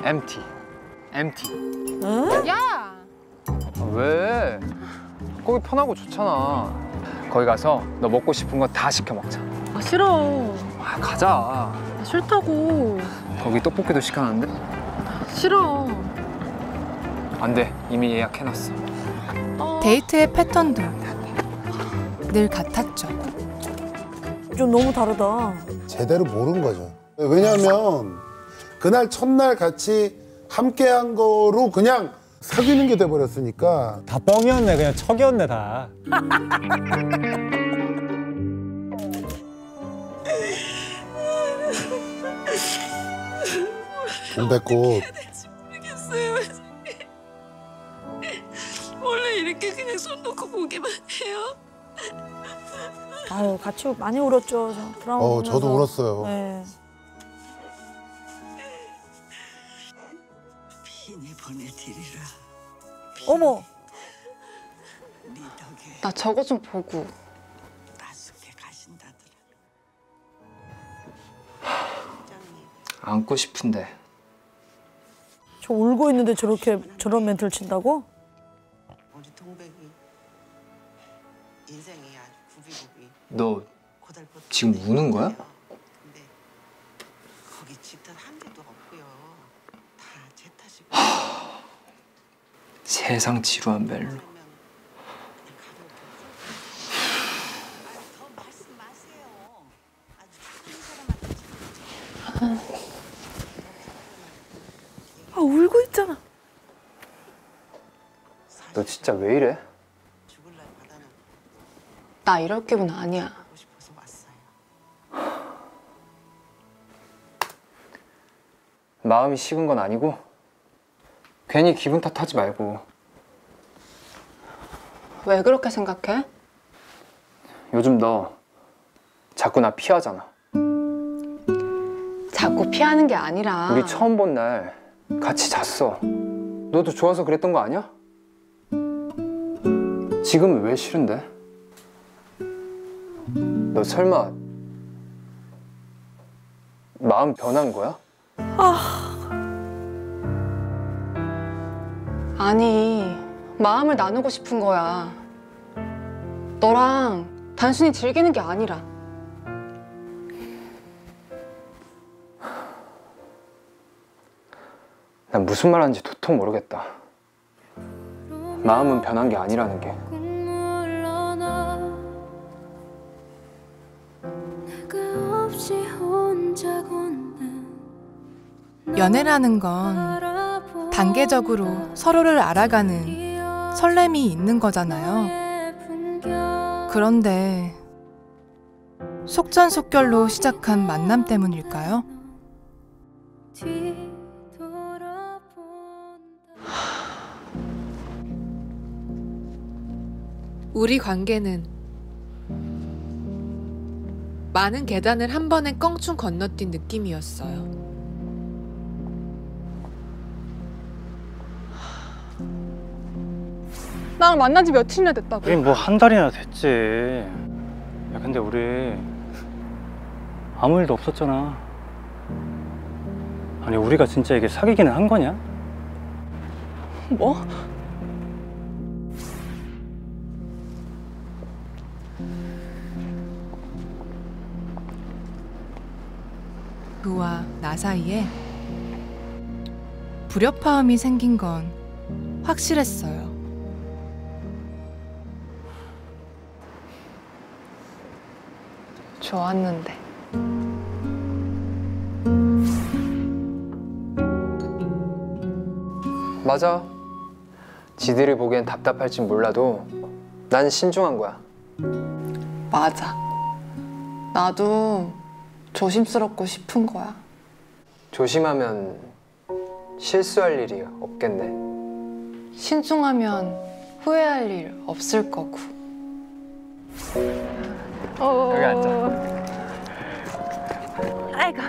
엠티. 엠티. 야! 왜? 거기 편하고 좋잖아. 거기 가서 너 먹고 싶은 거 다 시켜 먹자. 아 싫어. 아, 가자. 아, 싫다고. 거기 떡볶이도 시켜놨는데? 싫어. 안 돼. 이미 예약해놨어. 데이트의 패턴도 늘 같았죠. 좀 너무 다르다. 제대로 모른 거죠. 왜냐면 그날 첫날 같이 함께한 거로 그냥 사귀는 게 돼버렸으니까. 다 뻥이었네. 그냥 척이었네 다. 동백꽃. 모르겠어요. 원래 이렇게 그냥 손 놓고 보기만 해요. 아유, 같이 많이 울었죠. 저 드라마 어, 보면서. 저도 울었어요. 네. 비니 보내드리라. 어머. 나 저거 좀 보고. 나숙해 가신다더라. 안고 싶은데. 저 울고 있는데 저렇게 저런 멘트를 친다고? 우리 동백이 인생이 아주 구비구비. 너 지금 우는 거야? 근데 거기 집단 한 대도 없고요. 다 제 탓이고. 세상 지루한 멜로. 아 울고 있잖아. 너 진짜 왜 이래? 나 이럴 기분 아니야. 마음이 식은 건 아니고 괜히 기분 탓하지 말고. 왜 그렇게 생각해? 요즘 너 자꾸 나 피하잖아. 자꾸 피하는 게 아니라. 우리 처음 본 날 같이 잤어. 너도 좋아서 그랬던 거 아니야? 지금은 왜 싫은데? 너 설마 마음 변한 거야? 아. 아니, 마음을 나누고 싶은 거야. 너랑 단순히 즐기는 게 아니라. 난 무슨 말 하는지 도통 모르겠다. 마음은 변한 게 아니라는 게. 연애라는 건 단계적으로 서로를 알아가는 설렘이 있는 거잖아요. 그런데 속전속결로 시작한 만남 때문일까요? 우리 관계는 많은 계단을 한 번에 껑충 건너뛴 느낌이었어요. 나랑 만난 지 며칠이나 됐다고. 우린 뭐 한 달이나 됐지. 야 근데 우리 아무 일도 없었잖아. 아니 우리가 진짜 이게 사귀기는 한 거냐? 뭐? 그와 나 사이에 불협화음이 생긴 건 확실했어요. 좋았는데. 맞아. 지들이 보기엔 답답할진 몰라도 난 신중한 거야. 맞아. 나도 조심스럽고 싶은 거야. 조심하면 실수할 일이 없겠네. 신중하면 후회할 일 없을 거고. 여기 앉아. 아이고.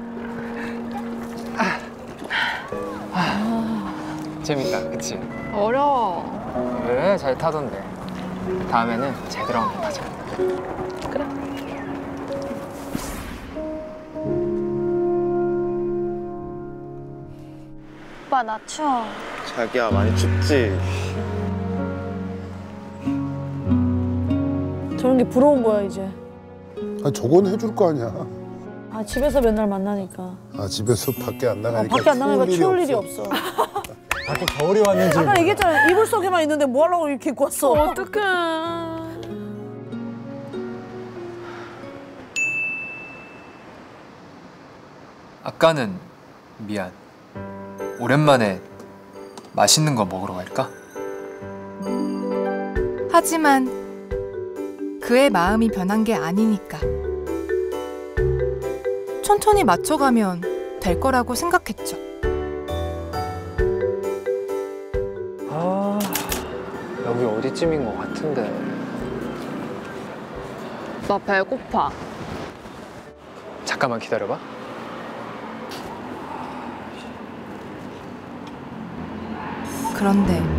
재밌다, 그치? 어려워. 왜? 잘 타던데. 다음에는 제대로 한번 타자. 그래. 오빠 나 추워. 자기야 많이 춥지? 저런 게 부러운 거야 이제. 아, 저건 해줄 거 아니야. 아 집에서 맨날 만나니까. 아, 집에서 밖에 안 아, 나가니까 밖에 안 나가니까 추울 추울 일이 일이 없어. 없어. 밖에 겨울이 왔는지. 아까 얘기했잖아. 이불 속에만 있는데 뭐 하려고 이렇게 입고 왔어. 어떡해. 아까는 미안. 오랜만에 맛있는 거 먹으러 갈까? 하지만 그의 마음이 변한 게 아니니까. 천천히 맞춰가면 될 거라고 생각했죠. 아, 여기 어디쯤인 것 같은데. 나 배고파. 잠깐만 기다려봐. 그런데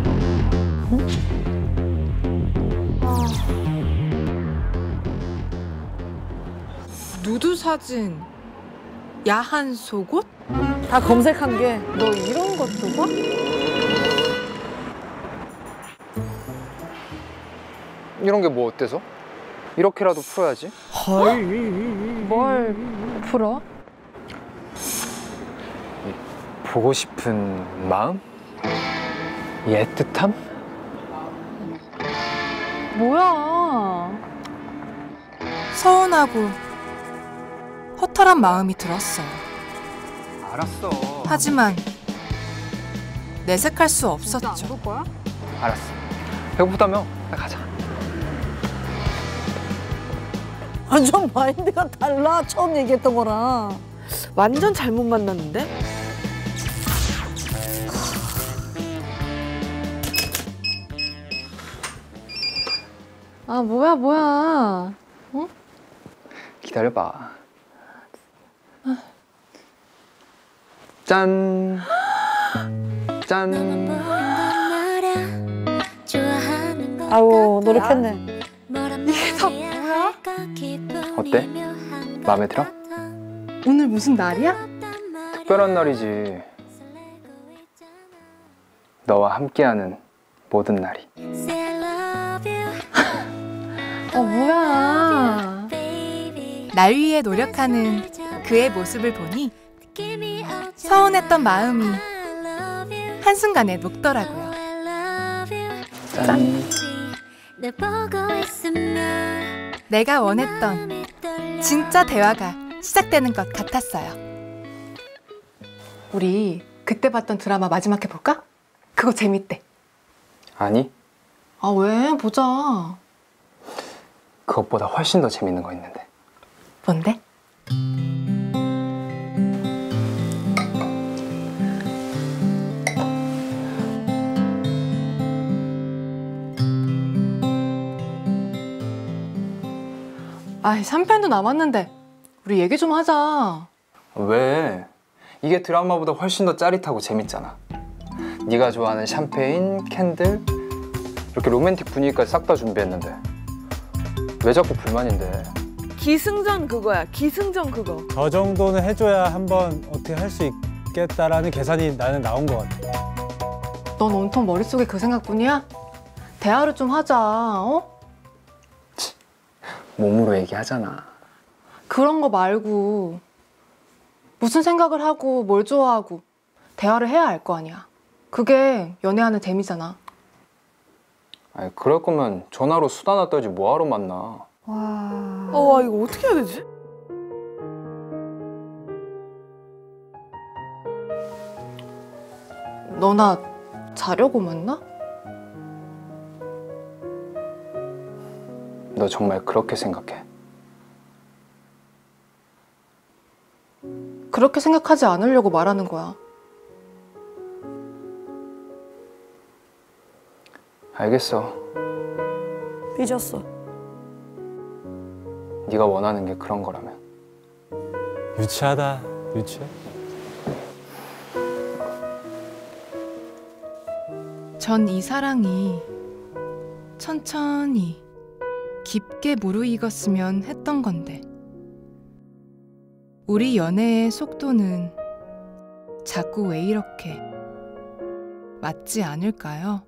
누드 사진, 야한 속옷? 다 검색한 게. 너 이런 것도 봐? 이런 게 뭐 어때서? 이렇게라도 풀어야지. 뭘 풀어? 보고 싶은 마음? 이 애틋함? 뭐야? 서운하고 허탈한 마음이 들었어요. 알았어. 하지만 내색할 수 없었죠. 거야? 알았어. 배고프다며? 나 가자. 완전 마인드가 달라. 처음 얘기했던 거랑. 완전 잘못 만났는데? 아 뭐야 뭐야? 응? 기다려봐. 짠. 짠. 아우 노력했네. 이게 다 뭐야? 어때? 마음에 들어? 오늘 무슨 날이야? 특별한 날이지. 너와 함께하는 모든 날이. 어 뭐야? 날 위해 노력하는 그의 모습을 보니 서운했던 마음이 한순간에 녹더라고요. 짠. 내가 원했던 진짜 대화가 시작되는 것 같았어요. 우리 그때 봤던 드라마 마지막 해볼까? 그거 재밌대. 아니, 아 왜? 보자. 그것보다 훨씬 더 재밌는 거 있는데. 뭔데? 아이, 삼 편도 남았는데 우리 얘기 좀 하자. 왜? 이게 드라마보다 훨씬 더 짜릿하고 재밌잖아. 네가 좋아하는 샴페인, 캔들, 이렇게 로맨틱 분위기까지 싹 다 준비했는데 왜 자꾸 불만인데? 기승전 그거야. 기승전 그거. 저 정도는 해줘야 한번 어떻게 할 수 있겠다라는 계산이 나는 나온 것 같아. 넌 온통 머릿속에 그 생각뿐이야? 대화를 좀 하자, 어? 몸으로 얘기하잖아. 그런 거 말고 무슨 생각을 하고 뭘 좋아하고 대화를 해야 알 거 아니야. 그게 연애하는 재미잖아. 아니, 그럴 거면 전화로 수다나 떨지 뭐하러 만나. 와... 어, 이거 어떻게 해야 되지? 너나 자려고 만나? 너 정말 그렇게 생각해? 그렇게 생각하지 않으려고 말하는 거야. 알겠어. 삐졌어. 네가 원하는 게 그런 거라면. 유치하다. 유치해. 전 이 사랑이 천천히 깊게 무르익었으면 했던 건데 우리 연애의 속도는 자꾸 왜 이렇게 맞지 않을까요?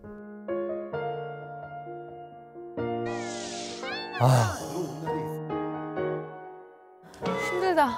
아, 힘들다.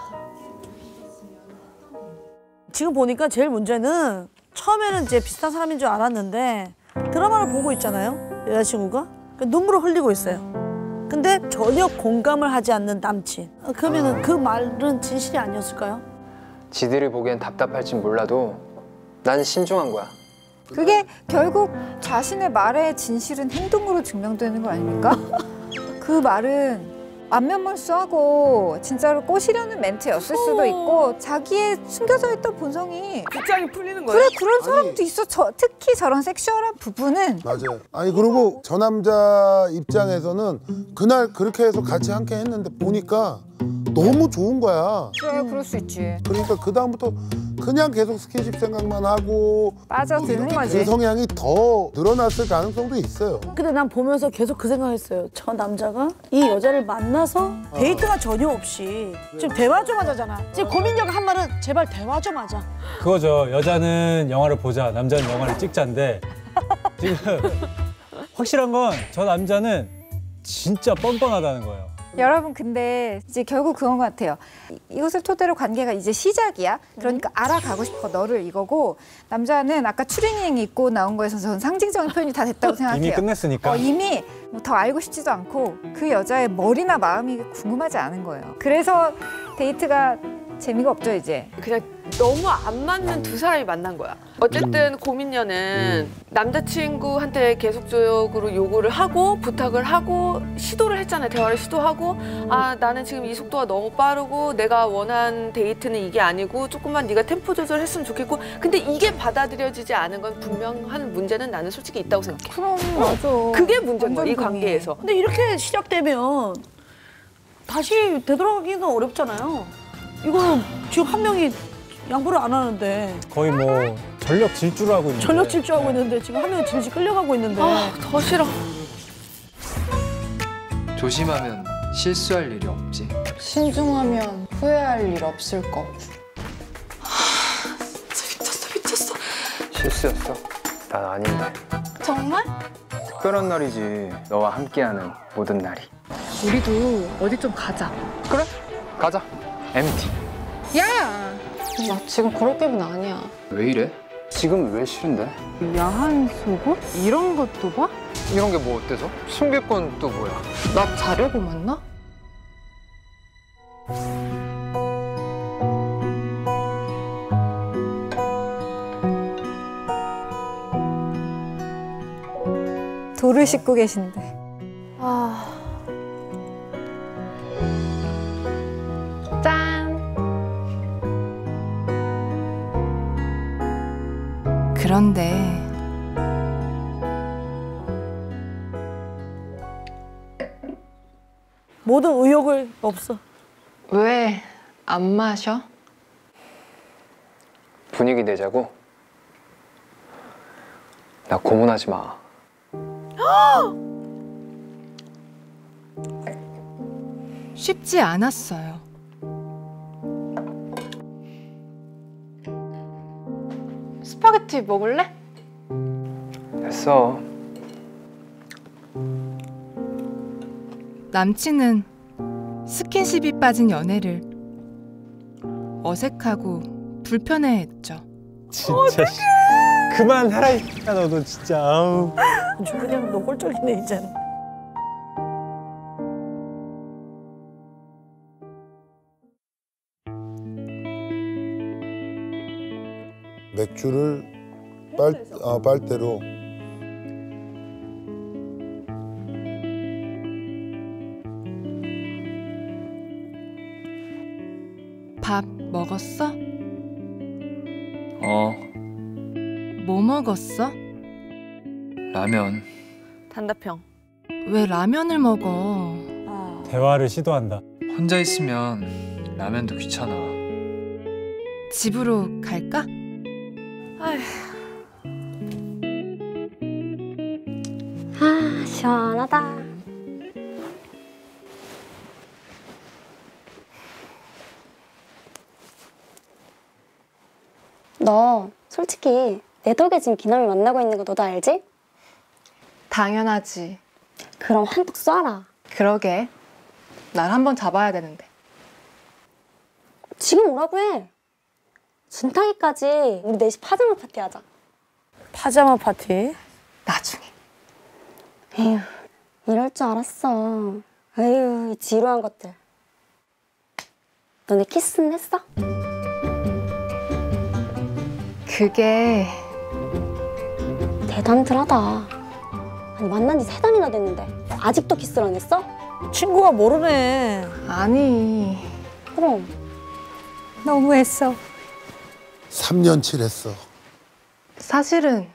지금 보니까 제일 문제는 처음에는 이제 비슷한 사람인 줄 알았는데 드라마를 보고 있잖아요. 여자친구가. 눈물을 흘리고 있어요. 근데 전혀 공감을 하지 않는 남친. 그러면은 그 말은 진실이 아니었을까요? 지들이 보기엔 답답할진 몰라도 난 신중한 거야. 그게 결국 자신의 말의 진실은 행동으로 증명되는 거 아닙니까? 그 말은 안면몰수하고 진짜로 꼬시려는 멘트였을 수도 있고 자기의 숨겨져 있던 본성이 빗장이 풀리는 거예요? 그래 그런 사람도 있어. 저, 특히 저런 섹슈얼한 부분은 맞아요. 아니 그리고 저 남자 입장에서는 그날 그렇게 해서 같이 함께 했는데 보니까 너무 좋은 거야. 그래 그럴 수 있지. 그러니까 그 다음부터 그냥 계속 스킨십 생각만 하고 빠져드는 거지. 그 성향이 더 늘어났을 가능성도 있어요. 근데 난 보면서 계속 그 생각했어요. 저 남자가 이 여자를 만나서 데이트가 전혀 없이 지금 대화 좀 하자잖아. 지금 고민녀가 한 말은 제발 대화 좀 하자. 그거죠. 여자는 영화를 보자, 남자는 영화를 찍자인데 지금 확실한 건 저 남자는 진짜 뻔뻔하다는 거예요. 여러분 근데 이제 결국 그건 것 같아요. 이- 이것을 토대로 관계가 이제 시작이야. 그러니까 알아가고 싶어 너를 이거고 남자는 아까 추리닝 입고 나온 거에서 저는 상징적인 표현이 다 됐다고 생각해요. 이미 끝냈으니까. 어, 이미 뭐 더 알고 싶지도 않고 그 여자의 머리나 마음이 궁금하지 않은 거예요. 그래서 데이트가 재미가 없죠 이제. 그냥 너무 안 맞는 두 사람이 만난 거야. 어쨌든 고민녀는 남자친구한테 계속적으로 요구를 하고 부탁을 하고 시도를 했잖아요. 대화를 시도하고 아 나는 지금 이 속도가 너무 빠르고 내가 원한 데이트는 이게 아니고 조금만 네가 템포 조절했으면 좋겠고 근데 이게 받아들여지지 않은 건 분명한 문제는 나는 솔직히 있다고 생각해. 그럼 맞아. 그게 문제인 거야 이 완전 관계에서. 근데 이렇게 시작되면 다시 되돌아가기는 어렵잖아요. 이거 지금 한 명이 양보를 안 하는데 거의 뭐 전력 질주를 하고 있는데. 전력 질주하고 있는데 지금 한 명이 질질 끌려가고 있는데 아, 더 싫어. 조심하면 실수할 일이 없지. 신중하면 후회할 일 없을 거고. 미쳤어 미쳤어. 실수였어. 난 아닌데. 정말? 특별한 날이지. 너와 함께하는 모든 날이. 우리도 어디 좀 가자. 그래? 가자. 엠티. 야! 나 지금 그럴 기분 아니야. 왜 이래? 지금 왜 싫은데? 야한 속옷? 이런 것도 봐? 이런 게 뭐 어때서? 숨길 건 또 뭐야? 나 자려고 만나? 돌을 씻고 계신데. 아. 짠! 그런데 모든 의욕을 없어. 왜 안 마셔? 분위기 내자고? 나 고문하지 마. 쉽지 않았어요. 스파게티 먹을래? 됐어. 남친은 스킨십이 빠진 연애를 어색하고 불편해했죠. 진짜 씨. 그만하라 이 X야 너도 진짜. 아우. 그냥 노골적이네 이제는. 맥주를 빨, 아, 빨대로 밥 먹었어? 어, 뭐 먹었어? 라면. 단답형. 왜 라면을 먹어? 대화를 시도한다. 혼자 있으면 라면도 귀찮아. 집으로 갈까? 아휴. 아, 시원하다. 너 솔직히 내 덕에 지금 기남이 만나고 있는 거 너도 알지? 당연하지. 그럼 한턱 쏴라. 그러게. 날 한번 잡아야 되는데. 지금 오라고 해. 준타기까지 우리 넷이 파자마 파티 하자. 파자마 파티? 나중에. 에휴, 이럴 줄 알았어. 에휴, 이 지루한 것들. 너네 키스는 했어? 그게... 대단들하다. 아니 만난 지 세 달이나 됐는데 아직도 키스를 안 했어? 친구가 모르네. 아니... 그럼. 너무했어. 삼 년치 했어. 사실은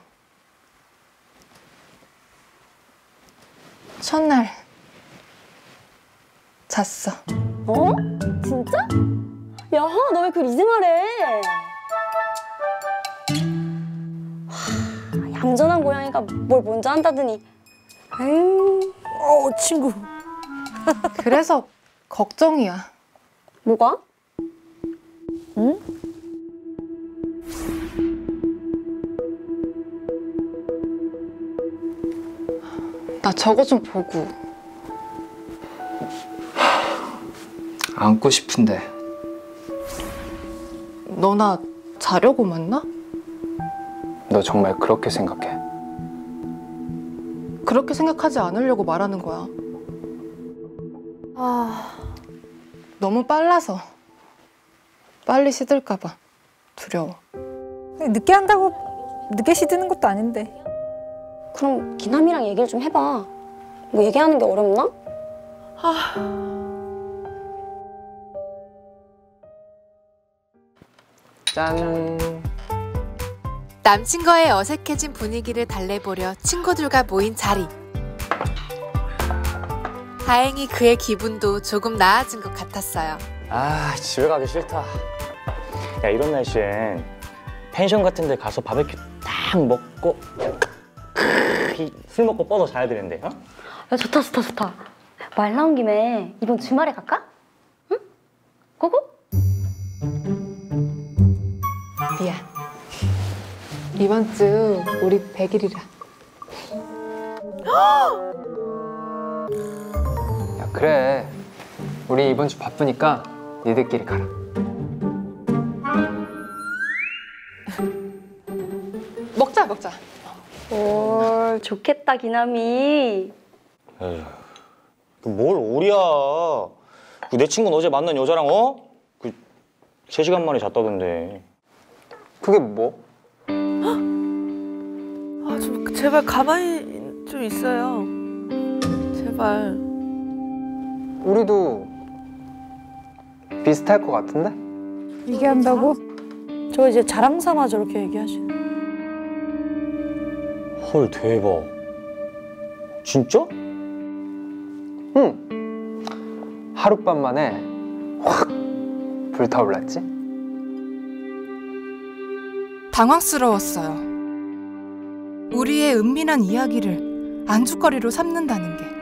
첫날 잤어. 어? 진짜? 야, 너 왜 그걸 이제 말해? 하, 얌전한 고양이가 뭘 먼저 한다더니. 에휴. 어, 친구. 그래서 걱정이야. 뭐가? 응? 나 저거 좀 보고. 안고 싶은데. 너 나 자려고 만나? 너 정말 그렇게 생각해? 그렇게 생각하지 않으려고 말하는 거야. 아, 너무 빨라서. 빨리 시들까 봐 두려워. 늦게 한다고 늦게 시드는 것도 아닌데. 그럼 기남이랑 얘기를 좀 해봐. 뭐 얘기하는 게 어렵나? 짠. 남친과의 어색해진 분위기를 달래보려 친구들과 모인 자리. 다행히 그의 기분도 조금 나아진 것 같았어요. 아, 집에 가기 싫다. 야, 이런 날씨엔 펜션 같은 데 가서 바베큐 딱 먹고 술 먹고 뻗어 자야 되는데, 어? 야, 좋다, 좋다, 좋다. 말 나온 김에 이번 주말에 갈까? 응? 고고? 미안. 이번 주 우리 백 일이라. 야, 그래. 우리 이번 주 바쁘니까 니들끼리 가라. 먹자, 먹자. 올, 좋겠다, 기남이. 에휴, 뭘 오리야. 그 내 친구는 어제 만난 여자랑 어? 그 세 시간 만에 잤다던데. 그게 뭐? 아, 좀 제발 가만히 좀 있어요. 제발. 우리도 비슷할 것 같은데? 얘기한다고? 저 이제 자랑 삼아 저렇게 얘기하시네. 헐, 대박. 진짜? 응. 하룻밤 만에 확 불타올랐지? 당황스러웠어요. 우리의 은밀한 이야기를 안주거리로 삼는다는 게.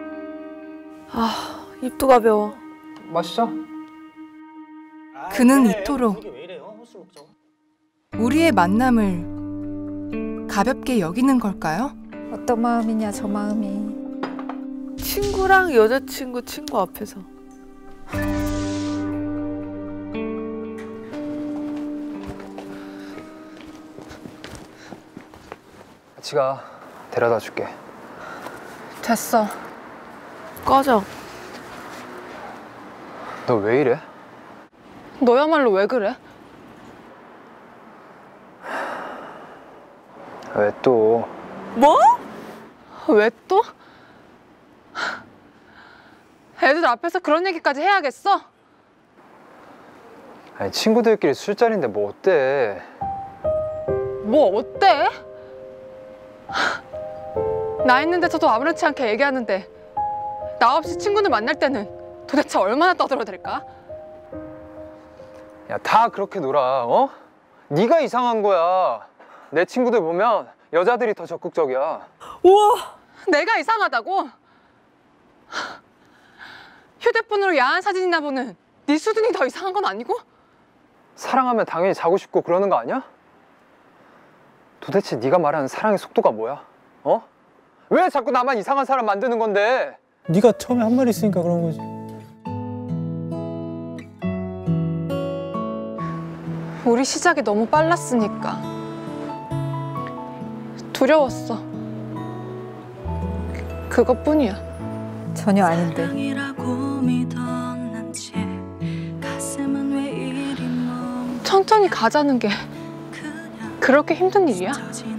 아, 입도 가벼워. 마시자. 그는 이토록 우리의 만남을 가볍게 여기는 걸까요? 어떤 마음이냐 저 마음이. 친구랑 여자친구 친구 앞에서. 같이 가. 데려다 줄게. 됐어. 꺼져. 너 왜 이래? 너야말로 왜 그래? 왜 또? 뭐? 왜 또? 애들 앞에서 그런 얘기까지 해야겠어? 아니, 친구들끼리 술자리인데 뭐 어때? 뭐 어때? 나 있는데서도 아무렇지 않게 얘기하는데 나 없이 친구들 만날 때는 도대체 얼마나 떠들어댈까? 야, 다 그렇게 놀아, 어? 네가 이상한 거야. 내 친구들 보면 여자들이 더 적극적이야. 우와! 내가 이상하다고? 휴대폰으로 야한 사진이나 보는 네 수준이 더 이상한 건 아니고? 사랑하면 당연히 자고 싶고 그러는 거 아니야? 도대체 네가 말하는 사랑의 속도가 뭐야? 어? 왜 자꾸 나만 이상한 사람 만드는 건데? 네가 처음에 한 말 있으니까 그런 거지. 우리 시작이 너무 빨랐으니까 두려웠어. 그것뿐이야. 전혀 아닌데. 천천히 가자는 게 그렇게 힘든 일이야?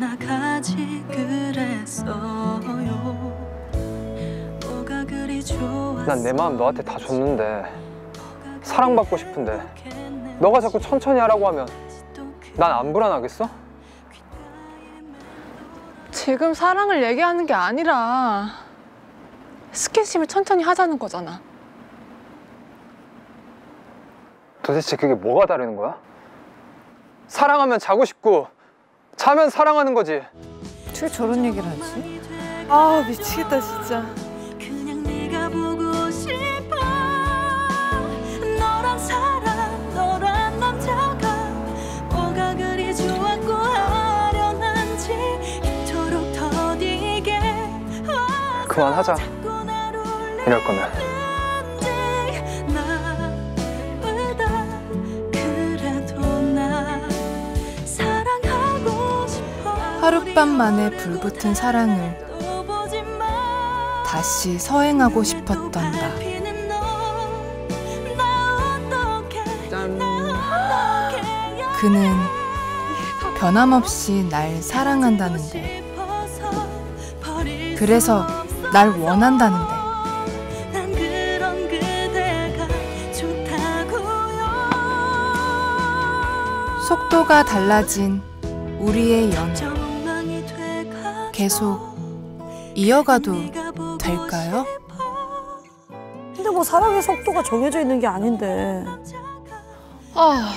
난 내 마음 너한테 다 줬는데 사랑받고 싶은데 너가 자꾸 천천히 하라고 하면 난 안 불안하겠어? 지금 사랑을 얘기하는 게 아니라 스킨십을 천천히 하자는 거잖아. 도대체 그게 뭐가 다르는 거야? 사랑하면 자고 싶고 자면 사랑하는 거지. 어떻게 저런 얘기를 하지? 아 미치겠다 진짜. 그냥 네가 보고 싶어. 너란 사람, 너란 남자가 뭐가 그리 좋았고 아련한지 이토록 더디게 그만하자. 이럴 거면. 나보다 그래도 나 사랑하고 싶어. 하룻밤 만에 불붙은 사랑을 다시 서행하고 싶었던 나. 그는 변함없이 날 사랑한다는데, 그래서 날 원한다는데. 난 그런 그대가 좋다고요. 속도가 달라진 우리의 연애, 계속 이어가도 될까요? 근데 뭐 사랑의 속도가 정해져 있는 게 아닌데. 아,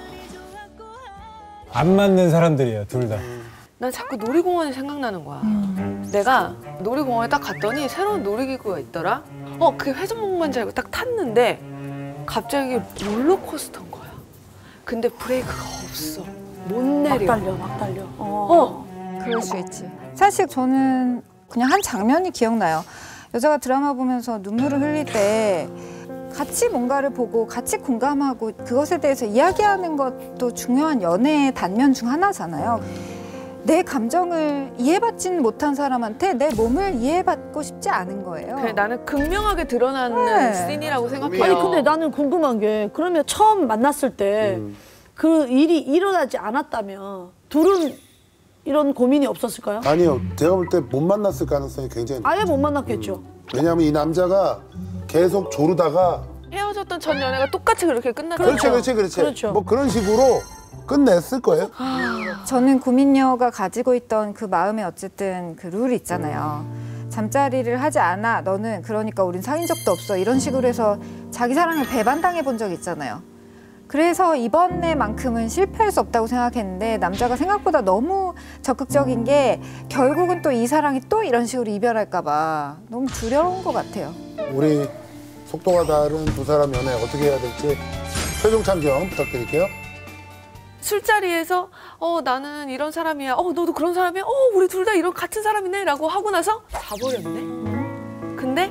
안 맞는 사람들이야, 둘 다. 난 자꾸 놀이공원이 생각나는 거야. 내가 놀이공원에 딱 갔더니 새로운 놀이기구가 있더라. 어, 그게 회전목마인 줄 알고 딱 탔는데 갑자기 롤러코스터인 거야. 근데 브레이크가 없어. 못 내려. 막 달려, 막 달려. 어. 그럴 수 있지. 사실 저는 그냥 한 장면이 기억나요. 여자가 드라마 보면서 눈물을 흘릴 때 같이 뭔가를 보고 같이 공감하고 그것에 대해서 이야기하는 것도 중요한 연애의 단면 중 하나잖아요. 내 감정을 이해받지는 못한 사람한테 내 몸을 이해받고 싶지 않은 거예요. 그래, 나는 극명하게 드러나는 네. 씬이라고 생각해요. 아니 근데 나는 궁금한 게 그러면 처음 만났을 때 그 일이 일어나지 않았다면 둘은 이런 고민이 없었을까요? 아니요. 제가 볼 때 못 만났을 가능성이 굉장히 높아요. 아예 못 만났겠죠. 왜냐하면 이 남자가 계속 조르다가 헤어졌던 전 연애가 똑같이 그렇게 끝났잖아요. 그렇지 그렇지 그렇지. 그렇죠. 뭐 그런 식으로 끝냈을 거예요. 저는 고민녀가 가지고 있던 그 마음에 어쨌든 그 룰이 있잖아요. 잠자리를 하지 않아. 너는 그러니까 우린 사귄 적도 없어. 이런 식으로 해서 자기 사랑을 배반당해 본 적이 있잖아요. 그래서 이번에만큼은 실패할 수 없다고 생각했는데 남자가 생각보다 너무 적극적인 게 결국은 또 이 사랑이 또 이런 식으로 이별할까 봐 너무 두려운 것 같아요. 우리 속도가 다른 두 사람 연애 어떻게 해야 될지 최종 참견 부탁드릴게요. 술자리에서 어 나는 이런 사람이야. 어 너도 그런 사람이야. 어 우리 둘 다 이런 같은 사람이네 라고 하고 나서 자버렸네. 근데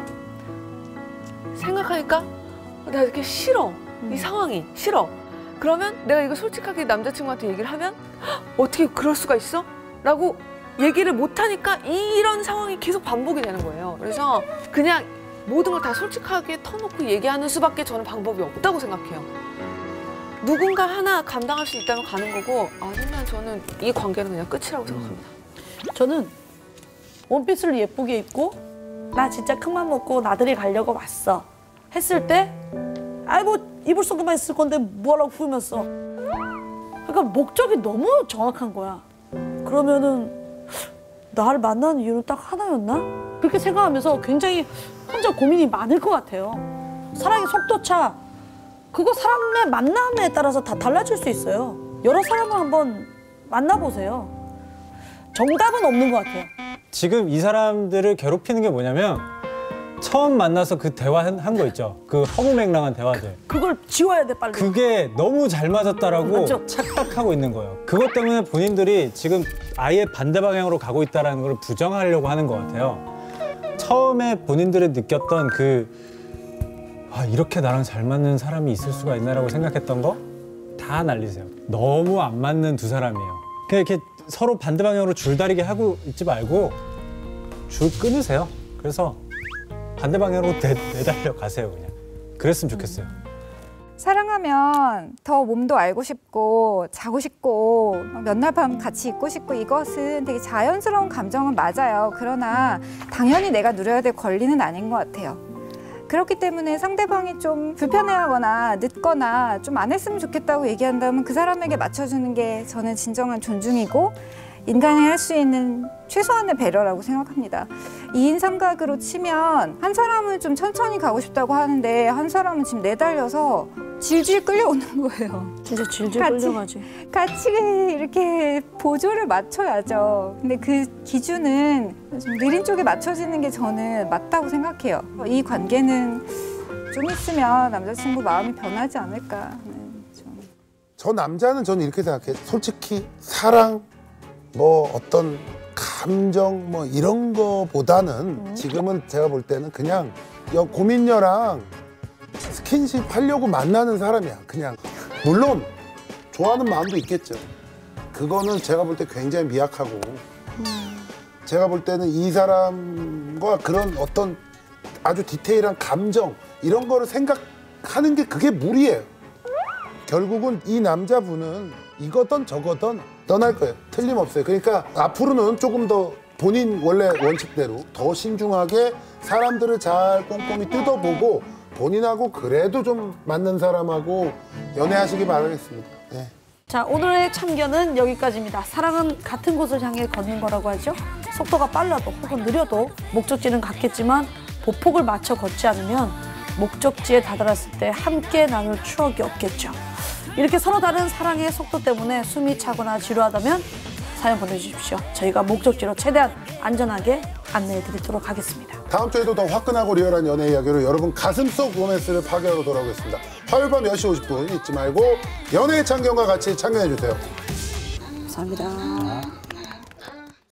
생각하니까 나 이렇게 싫어. 이 상황이 싫어. 그러면 내가 이거 솔직하게 남자친구한테 얘기를 하면 어떻게 그럴 수가 있어? 라고 얘기를 못하니까 이런 상황이 계속 반복이 되는 거예요. 그래서 그냥 모든 걸 다 솔직하게 터놓고 얘기하는 수밖에 저는 방법이 없다고 생각해요. 누군가 하나 감당할 수 있다면 가는 거고 아니면 저는 이 관계는 그냥 끝이라고 생각합니다. 저는 원피스를 예쁘게 입고 나 진짜 큰맘 먹고 나들이 가려고 왔어 했을 때 아이 뭐 입을 수만 있을 건데 뭐라고 풀면서 그러니까 목적이 너무 정확한 거야. 그러면은 나를 만나는 이유는 딱 하나였나? 그렇게 생각하면서 굉장히 혼자 고민이 많을 것 같아요. 사랑의 속도차 그거 사람의 만남에 따라서 다 달라질 수 있어요. 여러 사람을 한번 만나보세요. 정답은 없는 것 같아요. 지금 이 사람들을 괴롭히는 게 뭐냐면 처음 만나서 그 대화 한 거 있죠. 그 허무맹랑한 대화들. 그걸 지워야 돼, 빨리. 그게 너무 잘 맞았다라고 맞죠? 착각하고 있는 거예요. 그것 때문에 본인들이 지금 아예 반대 방향으로 가고 있다는 걸 부정하려고 하는 것 같아요. 처음에 본인들이 느꼈던 그 아, 이렇게 나랑 잘 맞는 사람이 있을 수가 있나라고 생각했던 거 다 날리세요. 너무 안 맞는 두 사람이에요. 그냥 이렇게 서로 반대 방향으로 줄다리기 하고 있지 말고 줄 끊으세요. 그래서 반대 방향으로 내, 내달려 가세요, 그냥. 그랬으면 좋겠어요. 사랑하면 더 몸도 알고 싶고 자고 싶고 몇 날 밤 같이 있고 싶고 이것은 되게 자연스러운 감정은 맞아요. 그러나 당연히 내가 누려야 될 권리는 아닌 것 같아요. 그렇기 때문에 상대방이 좀 불편해하거나 늦거나 좀 안 했으면 좋겠다고 얘기한다면 그 사람에게 맞춰주는 게 저는 진정한 존중이고 인간이 할 수 있는 최소한의 배려라고 생각합니다. 이인 삼각으로 치면 한 사람은 좀 천천히 가고 싶다고 하는데 한 사람은 지금 내달려서 질질 끌려오는 거예요. 진짜 질질 같이, 끌려가지. 같이 이렇게 보조를 맞춰야죠. 근데 그 기준은 좀 느린 쪽에 맞춰지는 게 저는 맞다고 생각해요. 이 관계는 좀 있으면 남자친구 마음이 변하지 않을까 하는 좀. 저 남자는 저는 이렇게 생각해요. 솔직히 사랑, 뭐 어떤 감정 뭐 이런 거보다는 지금은 제가 볼 때는 그냥 여 고민녀랑 스킨십 하려고 만나는 사람이야. 그냥 물론 좋아하는 마음도 있겠죠. 그거는 제가 볼 때 굉장히 미약하고 제가 볼 때는 이 사람과 그런 어떤 아주 디테일한 감정 이런 거를 생각하는 게 그게 무리예요. 결국은 이 남자분은 이거든 저거든 떠날 거예요. 틀림없어요. 그러니까 앞으로는 조금 더 본인 원래 원칙대로 더 신중하게 사람들을 잘 꼼꼼히 뜯어보고 본인하고 그래도 좀 맞는 사람하고 연애하시기 바라겠습니다. 네. 자, 오늘의 참견은 여기까지입니다. 사랑은 같은 곳을 향해 걷는 거라고 하죠. 속도가 빨라도 혹은 느려도 목적지는 같겠지만 보폭을 맞춰 걷지 않으면 목적지에 다다랐을 때 함께 나눌 추억이 없겠죠. 이렇게 서로 다른 사랑의 속도 때문에 숨이 차거나 지루하다면 사연 보내주십시오. 저희가 목적지로 최대한 안전하게 안내해 드리도록 하겠습니다. 다음 주에도 더 화끈하고 리얼한 연애 이야기로 여러분 가슴속 로맨스를 파괴하러 돌아오겠습니다. 화요일 밤 열 시 오십 분 잊지 말고 연애의 참견과 같이 참견해 주세요. 감사합니다.